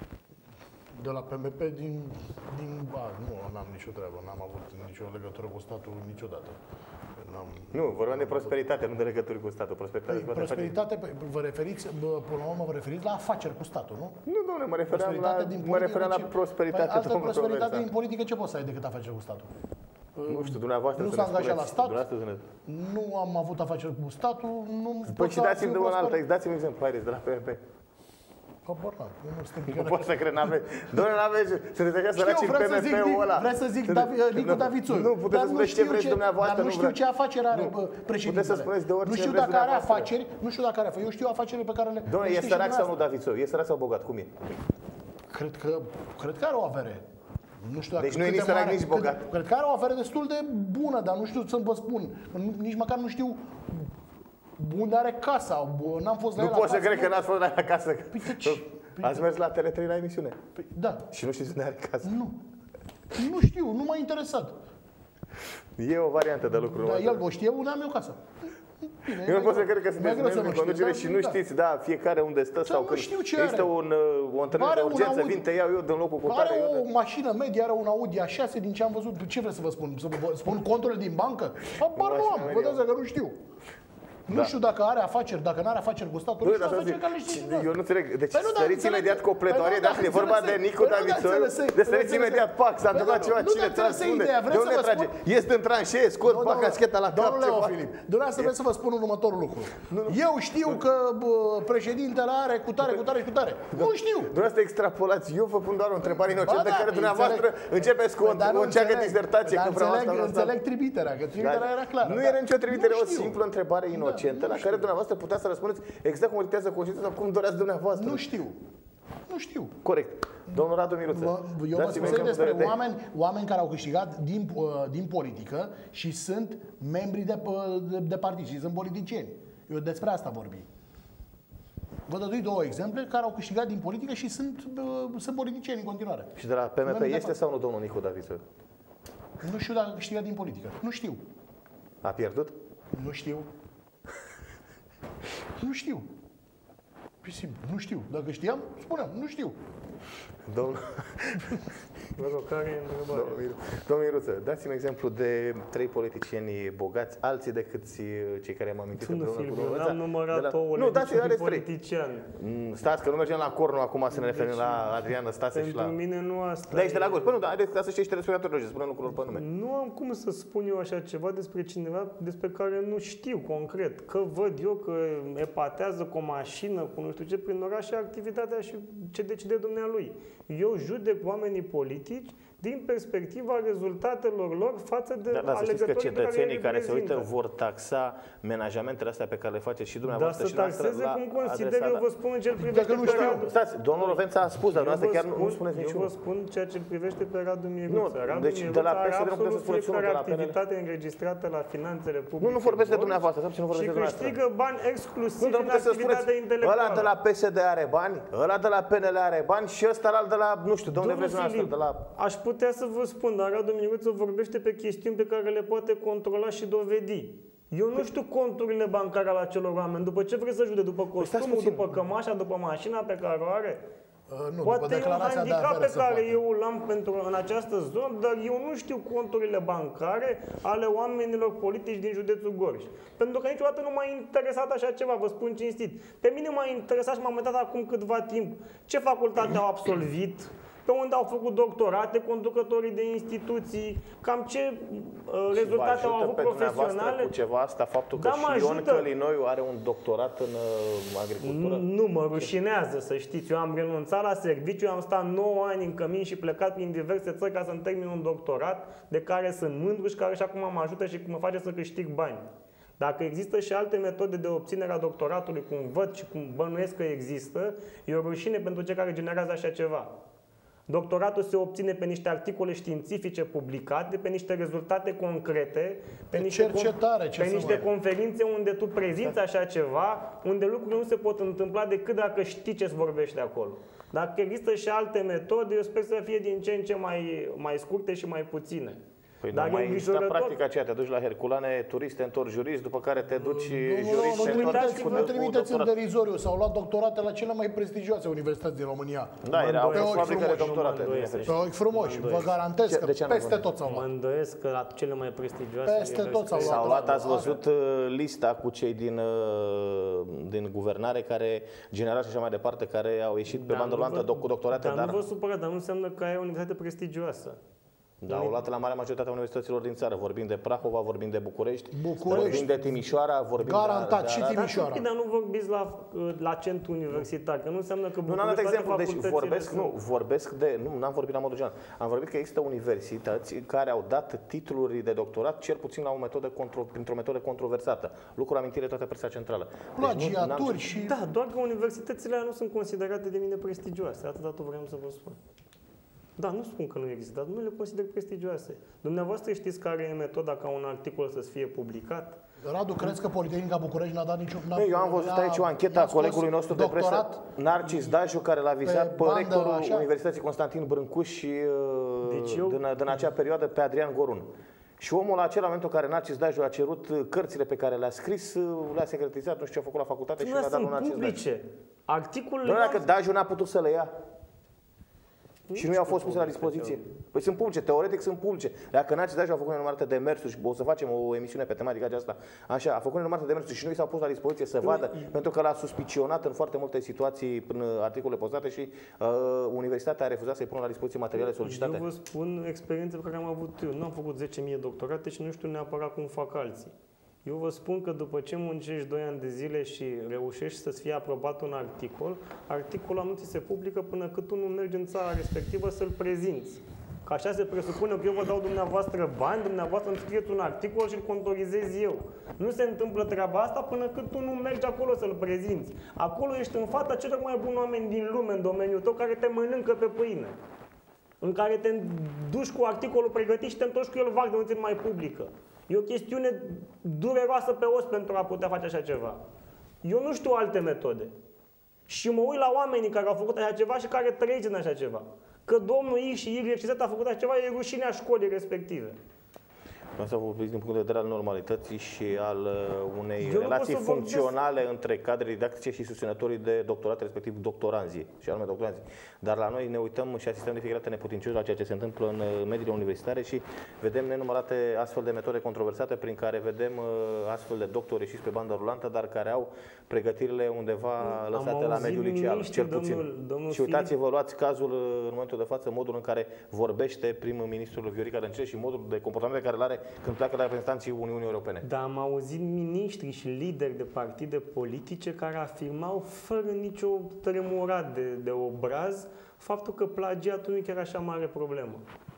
De la P M P din... din ba, nu, n-am nicio treabă. N-am avut nicio legătură cu statul niciodată. Nu, vorbeam de prosperitate, nu de legături cu statul. Prosperitate, păi, prosperitate vă referiți, până la urmă vă referiți la afaceri cu statul, nu? Nu, domnule, mă refeream la, mă refeream la prosperitate. Păi, altă prosperitate din politică ce poți să ai decât afaceri cu statul? Nu știu, dumneavoastră nu s-a angajat la stat, nu am avut afaceri cu statul, nu păi și dați-mi de un alt, dați-mi un exemplu, haideți, de la P M P. Habar n-am, nu suntem Nu pot să cred, n-aveți. Doamne, n-aveți, să ne tăgeați săraci în P M P-ul ăla. Vreau să zic Nicu Davițoi. Nu, puteți să spuneți ce vreți dumneavoastră. Dar nu știu ce afaceri are președintele. Puteți să spuneți de orice Nu știu dacă are afaceri, nu știu dacă are afaceri. Eu știu afacerile pe care le... Doamne, e sărac sau nu Davițoi? E sărac sau bogat? Cum e? Cred că, cred că are o avere. Nu știu dacă deci nu e nici sărac, nici bogat. Cred că are o avere destul de bună, dar nu știu să vă spun. Nici măcar nu știu unde are casa. N-am fost la el acasă. Nu pot să cred că n-ați fost la el acasă. Ați mers la Tele trei la emisiune? Păi, da. Și nu știți unde are casă? Nu. Nu știu, nu m-a interesat. E o variantă de lucru. Da, el o știe, unde am eu casă. Bine, eu nu pot să cred că sunteți membri în conducere și nu da. știți, da, fiecare unde stă sau când este un, o întâlnire de urgență, Audi, vin, te iau eu din locul cu tare. Are o de... mașină medie, are un Audi A șase, din ce am văzut. Ce vreți să vă spun? Să vă spun conturile din bancă? Apar nu am, vă dați că nu știu. Nu da. știu dacă are afaceri, dacă nu are afaceri cu statul, nu știu afaceri care le știți. Eu nu înțeleg. Deci păi săriți imediat cu o pletoarie, dar e vorba de Nicu Davițoi. De săriți imediat, pac, s-a întâmplat ceva, cine transfunde? De unde trage? Este în tranșee, scot, pac, cascheta la cap. Domnule Filip, dumneavoastră vreți să vă spun următorul lucru. Eu știu că președintele are cu tare, cu tare și cu tare. Nu știu. Dumneavoastră extrapolați, eu vă pun doar o întrebare inocentă care dumneavoastră începeți cu o întreagă disertație. Înțeleg trimiterea, că trimiterea era clară. Nu era nicio trimitere, o simplă întrebare inocentă la care dumneavoastră puteți să răspundeți exact cum dictează conștiința sau cum doreați dumneavoastră. Nu știu. Nu știu. Corect. Domnul Radu Miruță. Eu vă spun despre de... oameni, oameni care au câștigat din, din politică și sunt membri de, de, de partid și sunt politicieni. Eu despre asta vorbi. Vă dădui două exemple care au câștigat din politică și sunt, sunt politicieni în continuare. Și de la P M P este sau nu domnul Nicu Davițoi? Nu știu dacă a câștigat din politică. Nu știu. A pierdut? Nu știu. Nu știu. Păi simplu, nu știu. Dacă știam, spuneam, nu știu. Domnul... Vă rog, care e întrebarea? Domnul Miruță, dați-mi exemplu de trei politicieni bogați, alții decât cei care am amintit. Nu, Silviu, n-am numărat ouăle, nu, dați, niciun politician. Stați, că nu mergem la Cornu acum să ne referim la Adriana Stase și la... Pentru mine nu asta. Da, ești de la gust. Păi nu, dar haideți ca să știi și telespectatorii, să spunem lucruri pe nume. Nu am cum să spun eu așa ceva despre cineva despre care nu știu concret. Că văd eu că epatează cu o mașină, cu nu știu ce, prin oraș și activitatea și ce decide dumnealui. Eu judec oamenii politici din perspectiva rezultatelor lor față de da, da, alegătorii că cetățenii care, care se uită vor taxa menajamentele astea pe care le faceți și dumneavoastră și noastră. Dar să taxeze cum consider, eu vă spun în ce privește nu știu. Radu. Stați, domnul Rovența a spus, dar dumneavoastră chiar nu spuneți niciunul. Eu vă spun ceea ce privește pe Radu Miruță. Nu, Radu deci Miruță de la are P S D nu puteți să absolut spuneți unul, fiecare de la P N L. activitate înregistrată la finanțele publice. Nu, nu vorbesc de dumneavoastră, să nu vorbesc de dumneavoastră. Și câștigă bani exclusiv din activitatea intelectuală. Ăla de la P S D are bani, ăla de la P N L are bani și ăsta de la, nu știu, de unde vreți dumneavoastră, de la... Aș putea să vă spun, dar Radu Miruță vorbește pe chestiuni pe care le poate controla și dovedi. Eu nu știu conturile bancare ale acelor oameni. După ce vreți să judece? După costumul, după cămașa, după mașina pe care o are? Uh, nu, poate e un handicap de pe care eu îl am pentru, în această zonă, dar eu nu știu conturile bancare ale oamenilor politici din județul Gorj. Pentru că niciodată nu m-a interesat așa ceva, vă spun cinstit. Pe mine m-a interesat și m-am uitat acum câtva timp ce facultate au absolvit, pe unde au făcut doctorate conducătorii de instituții, cam ce uh, rezultate au avut profesionale. Cu ceva asta, faptul că da, și Ion Călinoiu are un doctorat în uh, agricultură? Nu, mă rușinează, să știți. Eu am renunțat la serviciu, am stat nouă ani în cămin și plecat prin diverse țări ca să-mi termin un doctorat de care sunt mândru și care și acum mă ajută și mă face să câștig bani. Dacă există și alte metode de obținere a doctoratului, cum văd și cum bănuiesc că există, e o rușine pentru cei care generează așa ceva. Doctoratul se obține pe niște articole științifice publicate, pe niște rezultate concrete, pe niște, cercetare, pe niște conferințe unde tu prezinți așa ceva, unde lucrurile nu se pot întâmpla decât dacă știi ce-ți vorbește acolo. Dacă există și alte metode, eu sper să fie din ce în ce mai, mai scurte și mai puține. Păi nu mai există practica aceea, te duci la Herculane, turist, te întorci jurist, după care te duci jurist, te întorci cu Nu trimiteți în derizoriu, s-au luat doctorate la cele mai prestigioase universități din România. Da, erau fabrică de doctorate. Pe ochi frumoși, vă garantez că peste tot s-au luat. Mă îndoiesc că la cele mai prestigioase peste tot s-au luat. S-au luat, ați văzut lista cu cei din, din guvernare, care, general și așa mai departe, care au ieșit pe bandă rulantă cu doctorate. Dar nu vă supărați, dar nu înseamnă că ai o universitate prestigioasă. Da, au luat la marea majoritate a universităților din țară. Vorbim de Prahova, vorbim de București, București vorbim de Timișoara, vorbim garantat, de, de și Timișoara. Dar nu vorbiți la, la centru universitar, că nu înseamnă că Nu, n-am dat exemplu, deci vorbesc, nu, vorbesc de, nu, n-am vorbit la modul general. Am vorbit că există universități care au dat titluri de doctorat, cel puțin la o metodă contro, printr-o metodă controversată. Lucruri amintire toată presa centrală. Plagiaturi deci, și... Da, doar că universitățile nu sunt considerate de mine prestigioase, atâta tot vreau să vă spun. Da, nu spun că nu există, dar nu le consider prestigioase. Dumneavoastră știți care e metoda ca un articol să fie publicat? Radu, crezi că Politehnica București n-a dat niciun... Eu am văzut aici o anchetă a colegului nostru de presă, Narcis Daju, care l-a vizat pe, pe rectorul așa? Universității Constantin Brâncuș și deci eu... din, din acea perioadă pe Adrian Gorun. Și omul acela, în momentul în care Narcis Daju a cerut cărțile pe care le-a scris, le-a secretizat, nu știu ce a făcut la facultate și le-a dat lui Narcis Daju. Articolele... Nu, dacă Daju n-a putut să le ia. Și nu i-au fost puse la dispoziție. Păi sunt publice, teoretic sunt publice. Dacă Narcis Daju a făcut nenumărate demersuri și o să facem o emisiune pe tematica aceasta, așa, a făcut nenumărate demersuri și nu i s-au pus la dispoziție să vadă, pentru că l-a suspicionat în foarte multe situații prin articole postate și uh, universitatea a refuzat să-i pună la dispoziție materiale solicitate. Eu vă spun experiența pe care am avut eu. Nu am făcut zece mii de doctorate și nu știu neapărat cum fac alții. Eu vă spun că după ce muncești doi ani de zile și reușești să-ți fie aprobat un articol, articolul nu ți se publică până cât tu nu mergi în țara respectivă să-l prezinți. Că așa se presupune că eu vă dau dumneavoastră bani, dumneavoastră îmi scrieți un articol și îl contorizez eu. Nu se întâmplă treaba asta până cât tu nu mergi acolo să-l prezinți. Acolo ești în fața celor mai buni oameni din lume în domeniul tău care te mănâncă pe pâine. În care te duci cu articolul pregătit și te întorci cu el vag de nu ți-l mai publică. E o chestiune dureroasă pe os pentru a putea face așa ceva. Eu nu știu alte metode. Și mă uit la oamenii care au făcut așa ceva și care trăiesc în așa ceva. Că domnul I și Y și Z a făcut așa ceva, e rușinea școlii respective. Asta vorbiți din punct de vedere al normalității și al unei Eu relații funcționale vorbesc. între cadre didactice și susținătorii de doctorat, respectiv doctoranzii, și anume doctoranzii. Dar la noi ne uităm și asistăm de fiecare dată neputincioși la ceea ce se întâmplă în mediile universitare și vedem nenumărate astfel de metode controversate prin care vedem astfel de doctori ieșiți pe bandă rulantă, dar care au pregătirile undeva lăsate la mediul liceal, cel puțin. Domnul, domnul și uitați-vă, luați cazul în momentul de față, modul în care vorbește primul ministrul Viorica Dăncilă și modul de comportament care îl are când pleacă la reprezentanții Uniunii Europene. Da, am auzit miniștri și lideri de partide politice care afirmau fără nicio tremurat de, de obraz faptul că plagiatul nu e chiar așa mare problemă.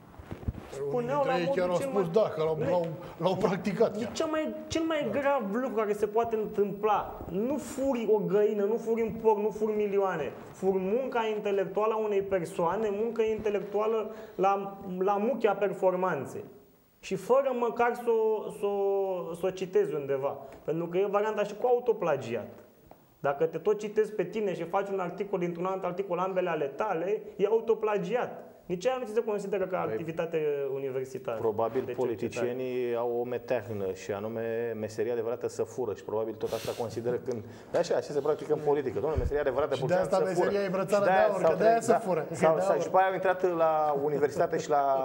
Spuneau la modul chiar au spus mai... da, că l-au practicat. E cel mai, cel mai grav lucru care se poate întâmpla. Nu furi o găină, nu furi un porc, nu furi milioane. Furi munca intelectuală a unei persoane, munca intelectuală la, la muchea performanței. Și fără măcar să o, să, o, să o citezi undeva. Pentru că e varianta și cu autoplagiat. Dacă te tot citezi pe tine și faci un articol dintr-un alt articol, ambele ale tale, e autoplagiat. Nici aia nu ți se consideră ca activitate universitară. Probabil politicienii au o meteahnă și anume meseria adevărată să fură și probabil tot asta consideră când... Așa, așa se practică în politică. Dom'le, meseria adevărată și de asta meseria e brățară de aur, că de aia să fură. Și după aia au intrat la universitate și la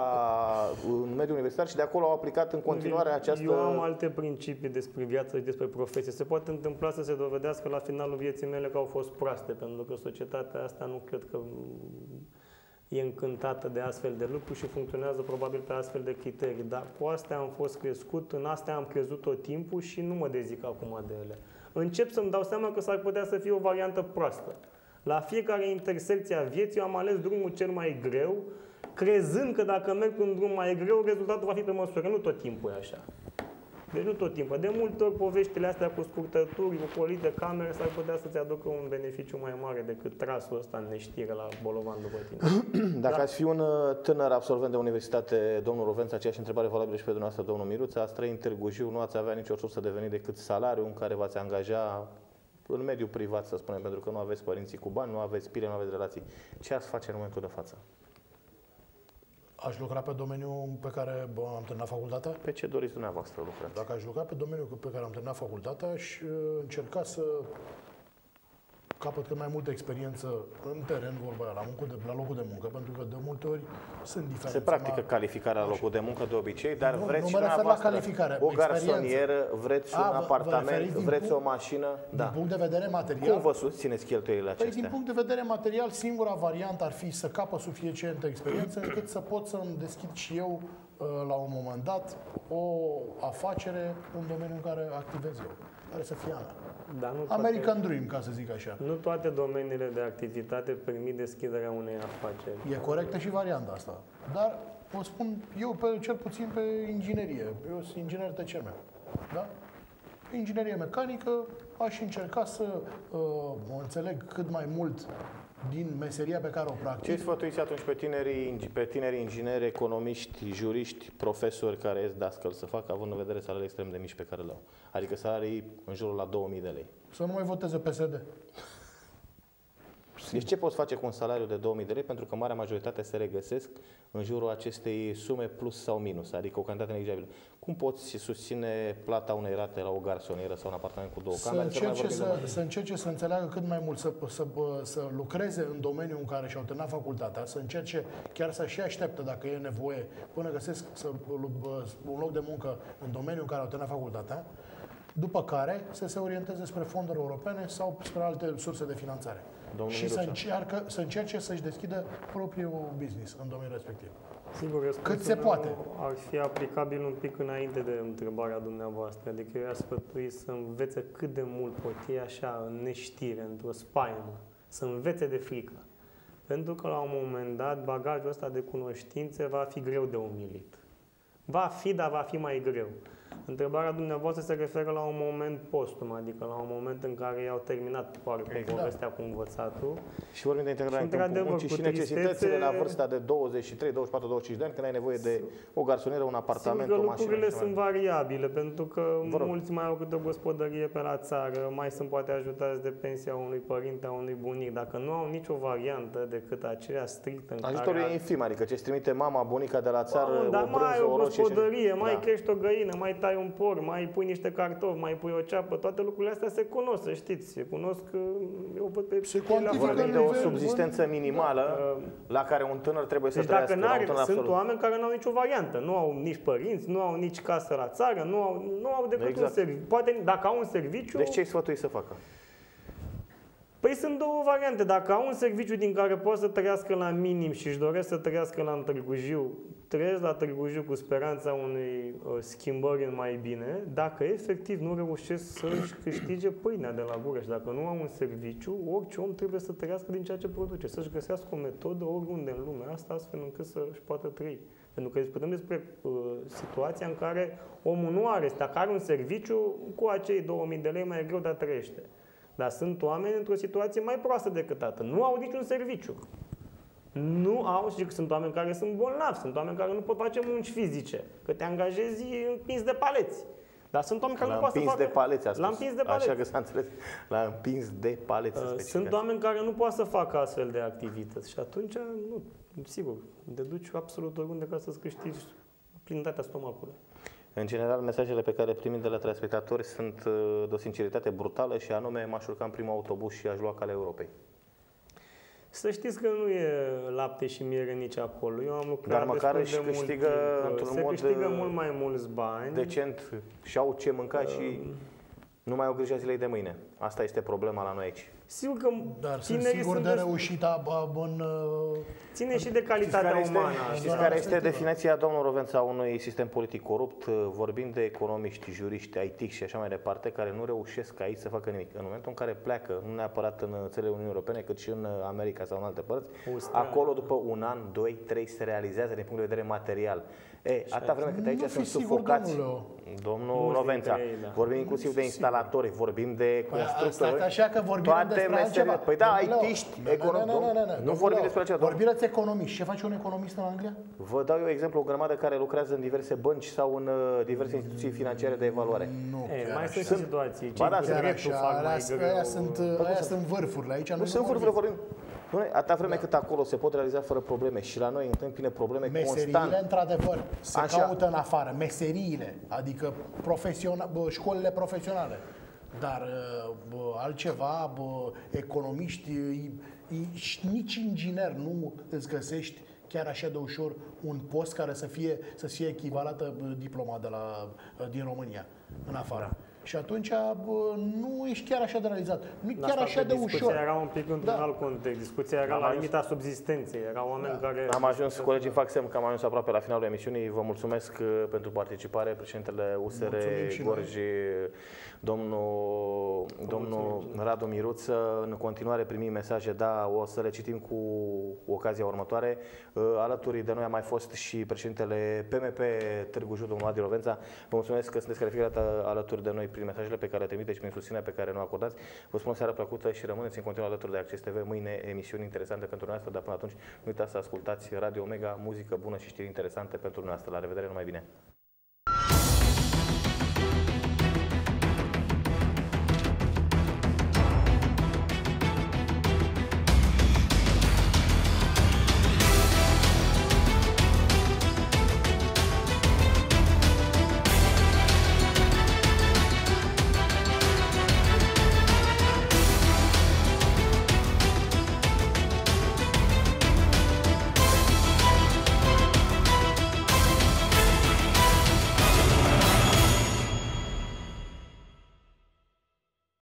în mediul universitar și de acolo au aplicat în continuare această... Eu am alte principii despre viață și despre profesie. Se poate întâmpla să se dovedească la finalul vieții mele că au fost proaste, pentru că societatea asta nu cred că e încântată de astfel de lucruri și funcționează probabil pe astfel de criterii. Dar cu astea am fost crescut, în astea am crezut tot timpul și nu mă dezic acum de ele. Încep să-mi dau seama că s-ar putea să fie o variantă proastă. La fiecare intersecție a vieții eu am ales drumul cel mai greu, crezând că dacă merg pe un drum mai greu, rezultatul va fi pe măsură. Nu tot timpul e așa. Deci nu tot timpul. De multe ori poveștile astea cu scurtături, ocolite de camere, s-ar putea să-ți aducă un beneficiu mai mare decât trasul ăsta în neștire la bolovan după tine. Dacă da? ați fi un tânăr absolvent de universitate, domnul Rovența, aceeași întrebare valabilă și pe dumneavoastră, domnul Miruță, ați trăit în Târgu Jiu, nu ați avea nicio sursă de venit decât salariul în care v-ați angaja în mediul privat, să spunem, pentru că nu aveți părinții cu bani, nu aveți pile, nu aveți relații. Ce ați face în momentul de față? Aș lucra pe domeniul pe care bă, am terminat facultatea? Pe ce doriți dumneavoastră lucrați? Dacă aș lucra pe domeniul pe care am terminat facultatea, aș încerca să capăt cât mai multă experiență în teren, vorba aia, la, muncă de, la locul de muncă, pentru că de multe ori sunt diferențe. Se practică calificarea la locul de muncă de obicei, dar nu, vreți nu și mă refer la calificare, o garsonieră, vreți A, un apartament, vreți punct, o mașină? Din Da. punct de vedere material. Cum vă susțineți cheltuielile acestea? Păi, din punct de vedere material, singura variantă ar fi să capăt suficientă experiență încât să pot să-mi deschid și eu la un moment dat o afacere în domeniul în care activez eu, care să fie a mea. Dar nu American toate, Dream, ca să zic așa. Nu toate domeniile de activitate permit deschiderea unei afaceri. E corectă și varianta asta. Dar o spun eu pe, cel puțin pe inginerie. Eu sunt inginer T C M. Da? Inginerie mecanică, aș încerca să uh, înțeleg cât mai mult din meseria pe care o practic. Ce sfătuiți atunci pe tinerii, pe tinerii ingineri, economiști, juriști, profesori care ies dascăl să facă, având în vedere salariile extrem de mici pe care le au? Adică salarii în jurul la două mii de lei. Să nu mai voteze P S D. Deci ce poți face cu un salariu de două mii de lei? Pentru că marea majoritate se regăsesc în jurul acestei sume plus sau minus, adică o cantitate neglijabilă. Cum poți susține plata unei rate la o garsonieră sau un apartament cu două să camere? Încerce să, să, să încerce să înțeleagă cât mai mult, să, să, să lucreze în domeniul în care și-au terminat facultatea, să încerce chiar să și așteptă, dacă e nevoie, până găsesc să, un loc de muncă în domeniul în care au terminat facultatea, după care să se orienteze spre fonduri europene sau spre alte surse de finanțare. Domnul și să, încearcă, să încerce să-și deschidă propriul business în domeniul respectiv. Sigur, cât se poate. Ar fi aplicabil un pic înainte de întrebarea dumneavoastră. Adică eu i-aș sfătui să învețe cât de mult pot ei așa, în neștire, într-o spaimă, să învețe de frică. Pentru că la un moment dat bagajul ăsta de cunoștințe va fi greu de umilit. Va fi, dar va fi mai greu. Întrebarea dumneavoastră se referă la un moment postum, adică la un moment în care i-au terminat poate cu povestea cu învățatul. Și vorbim de integrare în câmpul muncii și necesitățile la vârsta de douăzeci și trei, douăzeci și patru, douăzeci și cinci de ani, când ai nevoie de o garsonieră, un apartament, o mașină. Lucrurile sunt variabile, pentru că mulți mai au câte o gospodărie pe la țară, mai sunt poate ajutați de pensia unui părinte, a unui bunic. Dacă nu au nicio variantă decât aceea strictă în ajutorul care... e infim, adică ce-ți trimite mama, bunica de la țară, o brânză, mai ai o gospodărie, mai da. crești o găină, mai tai un porc, mai pui niște cartofi, mai pui o ceapă, toate lucrurile astea se cunosc, să știți, se cunosc, eu văd pe... Se vorbim de o subzistență minimală da. la care un tânăr trebuie deci să trăiască. Dacă n-are, sunt absolut. Oameni care nu au nicio variantă, nu au nici părinți, nu au nici casă la țară, nu au, nu au decât exact. un serviciu. Poate dacă au un serviciu... Deci ce-i sfătui să facă? Păi sunt două variante. Dacă au un serviciu din care poate să trăiască la minim și își doresc să trăiască la Târgu Jiu, trăiesc la Târgu Jiu cu speranța unei uh, schimbări în mai bine, dacă efectiv nu reușesc să-și câștige pâinea de la gură și dacă nu au un serviciu, orice om trebuie să trăiască din ceea ce produce, să-și găsească o metodă oriunde în lumea asta, astfel încât să-și poată trăi. Pentru că discutăm despre uh, situația în care omul nu are, dacă are un serviciu, cu acei două mii de lei mai e greu de a trăiește. Dar sunt oameni într-o situație mai proastă decât atât. Nu au niciun serviciu. Nu au, și sunt oameni care sunt bolnavi, sunt oameni care nu pot face munci fizice, că te angajezi împins de paleți. Dar sunt oameni care la nu pot să facă... de paleți, a spus. La împins de paleți. Așa că s-a înțeles. La împins de paleți. Uh, sunt oameni care nu pot să facă astfel de activități și atunci, nu, sigur, te duci absolut oriunde ca să-ți câștigi plinătatea stomacului. În general, mesajele pe care le primim de la telespectatori sunt de o sinceritate brutală și anume m-aș urca în primul autobuz și aș lua calea Europei. Să știți că nu e lapte și miere nici acolo. Eu am lucrat Dar măcar își de câștigă mult într-un se mod câștigă mult mai mulți bani. Decent și au ce mânca uh, și nu mai au grijă zilei de mâine. Asta este problema la noi aici. Sigur că Dar sunt sigur de reușită în... Ține și de calitatea știți umană. Este, știți care este definiția, domnul Rovența, a unui sistem politic corupt? Vorbim de economiști, juriști, I T și așa mai departe, care nu reușesc aici să facă nimic. În momentul în care pleacă, nu neapărat în țările Uniunii Europene, cât și în America sau în alte părți, Ustra. acolo după un an, doi, trei se realizează din punct de vedere material. E, atâta vreme cât aici sunt sufocați, domnule. domnul Rovența, da. vorbim inclusiv de instalatori, vorbim de constructori, așa că vorbim despre altceva. Păi da, I T-ști, economiști, nu vorbim despre altceva. Vorbim de economiști. Ce face un economist în Anglia? Vă dau eu exemplu, o grămadă care lucrează în diverse bănci sau în uh, diverse instituții financiare de evaluare. Nu, e, mai sunt situații. Ba da, chiar așa, aia sunt, aia sunt vârfurile. Aici nu sunt vârfurile, vorbim. Atâta vreme da. cât acolo se pot realiza fără probleme și la noi întâmpine probleme meseriile, constant. Meseriile, într-adevăr, se Așa. caută în afară. Meseriile, adică profesiona, bă, școlile profesionale. Dar bă, altceva, bă, economiști, nici inginer nu îți găsești chiar așa de ușor un post care să fie, să fie echivalată diploma de la, din România, în afară. Și atunci bă, nu ești chiar așa de realizat. Nu chiar asta așa de ușor. Discuția era un pic într-un da. alt context. Discuția era am la ajuns... limita subzistenței. Erau oameni da. care... Am ajuns, colegii fac semn că am ajuns aproape la finalul emisiunii. Vă mulțumesc pentru participare. Președintele U S R Gorj, domnul, domnul Radu Miruță. În continuare primim mesaje, da, o să le citim cu ocazia următoare. Alături de noi a mai fost și președintele P M P Târgu Jiu, domnul Adi Rovența. Vă mulțumesc că sunteți calificat alături de noi prin mesajele pe care le trimiteți și prin susținerea pe care ne o acordați. Vă spun o seară plăcută și rămâneți în continuare alături de Acces T V. Mâine emisiuni interesante pentru noastră, dar până atunci nu uitați să ascultați Radio Omega, muzică bună și știri interesante pentru noastră. La revedere, numai bine!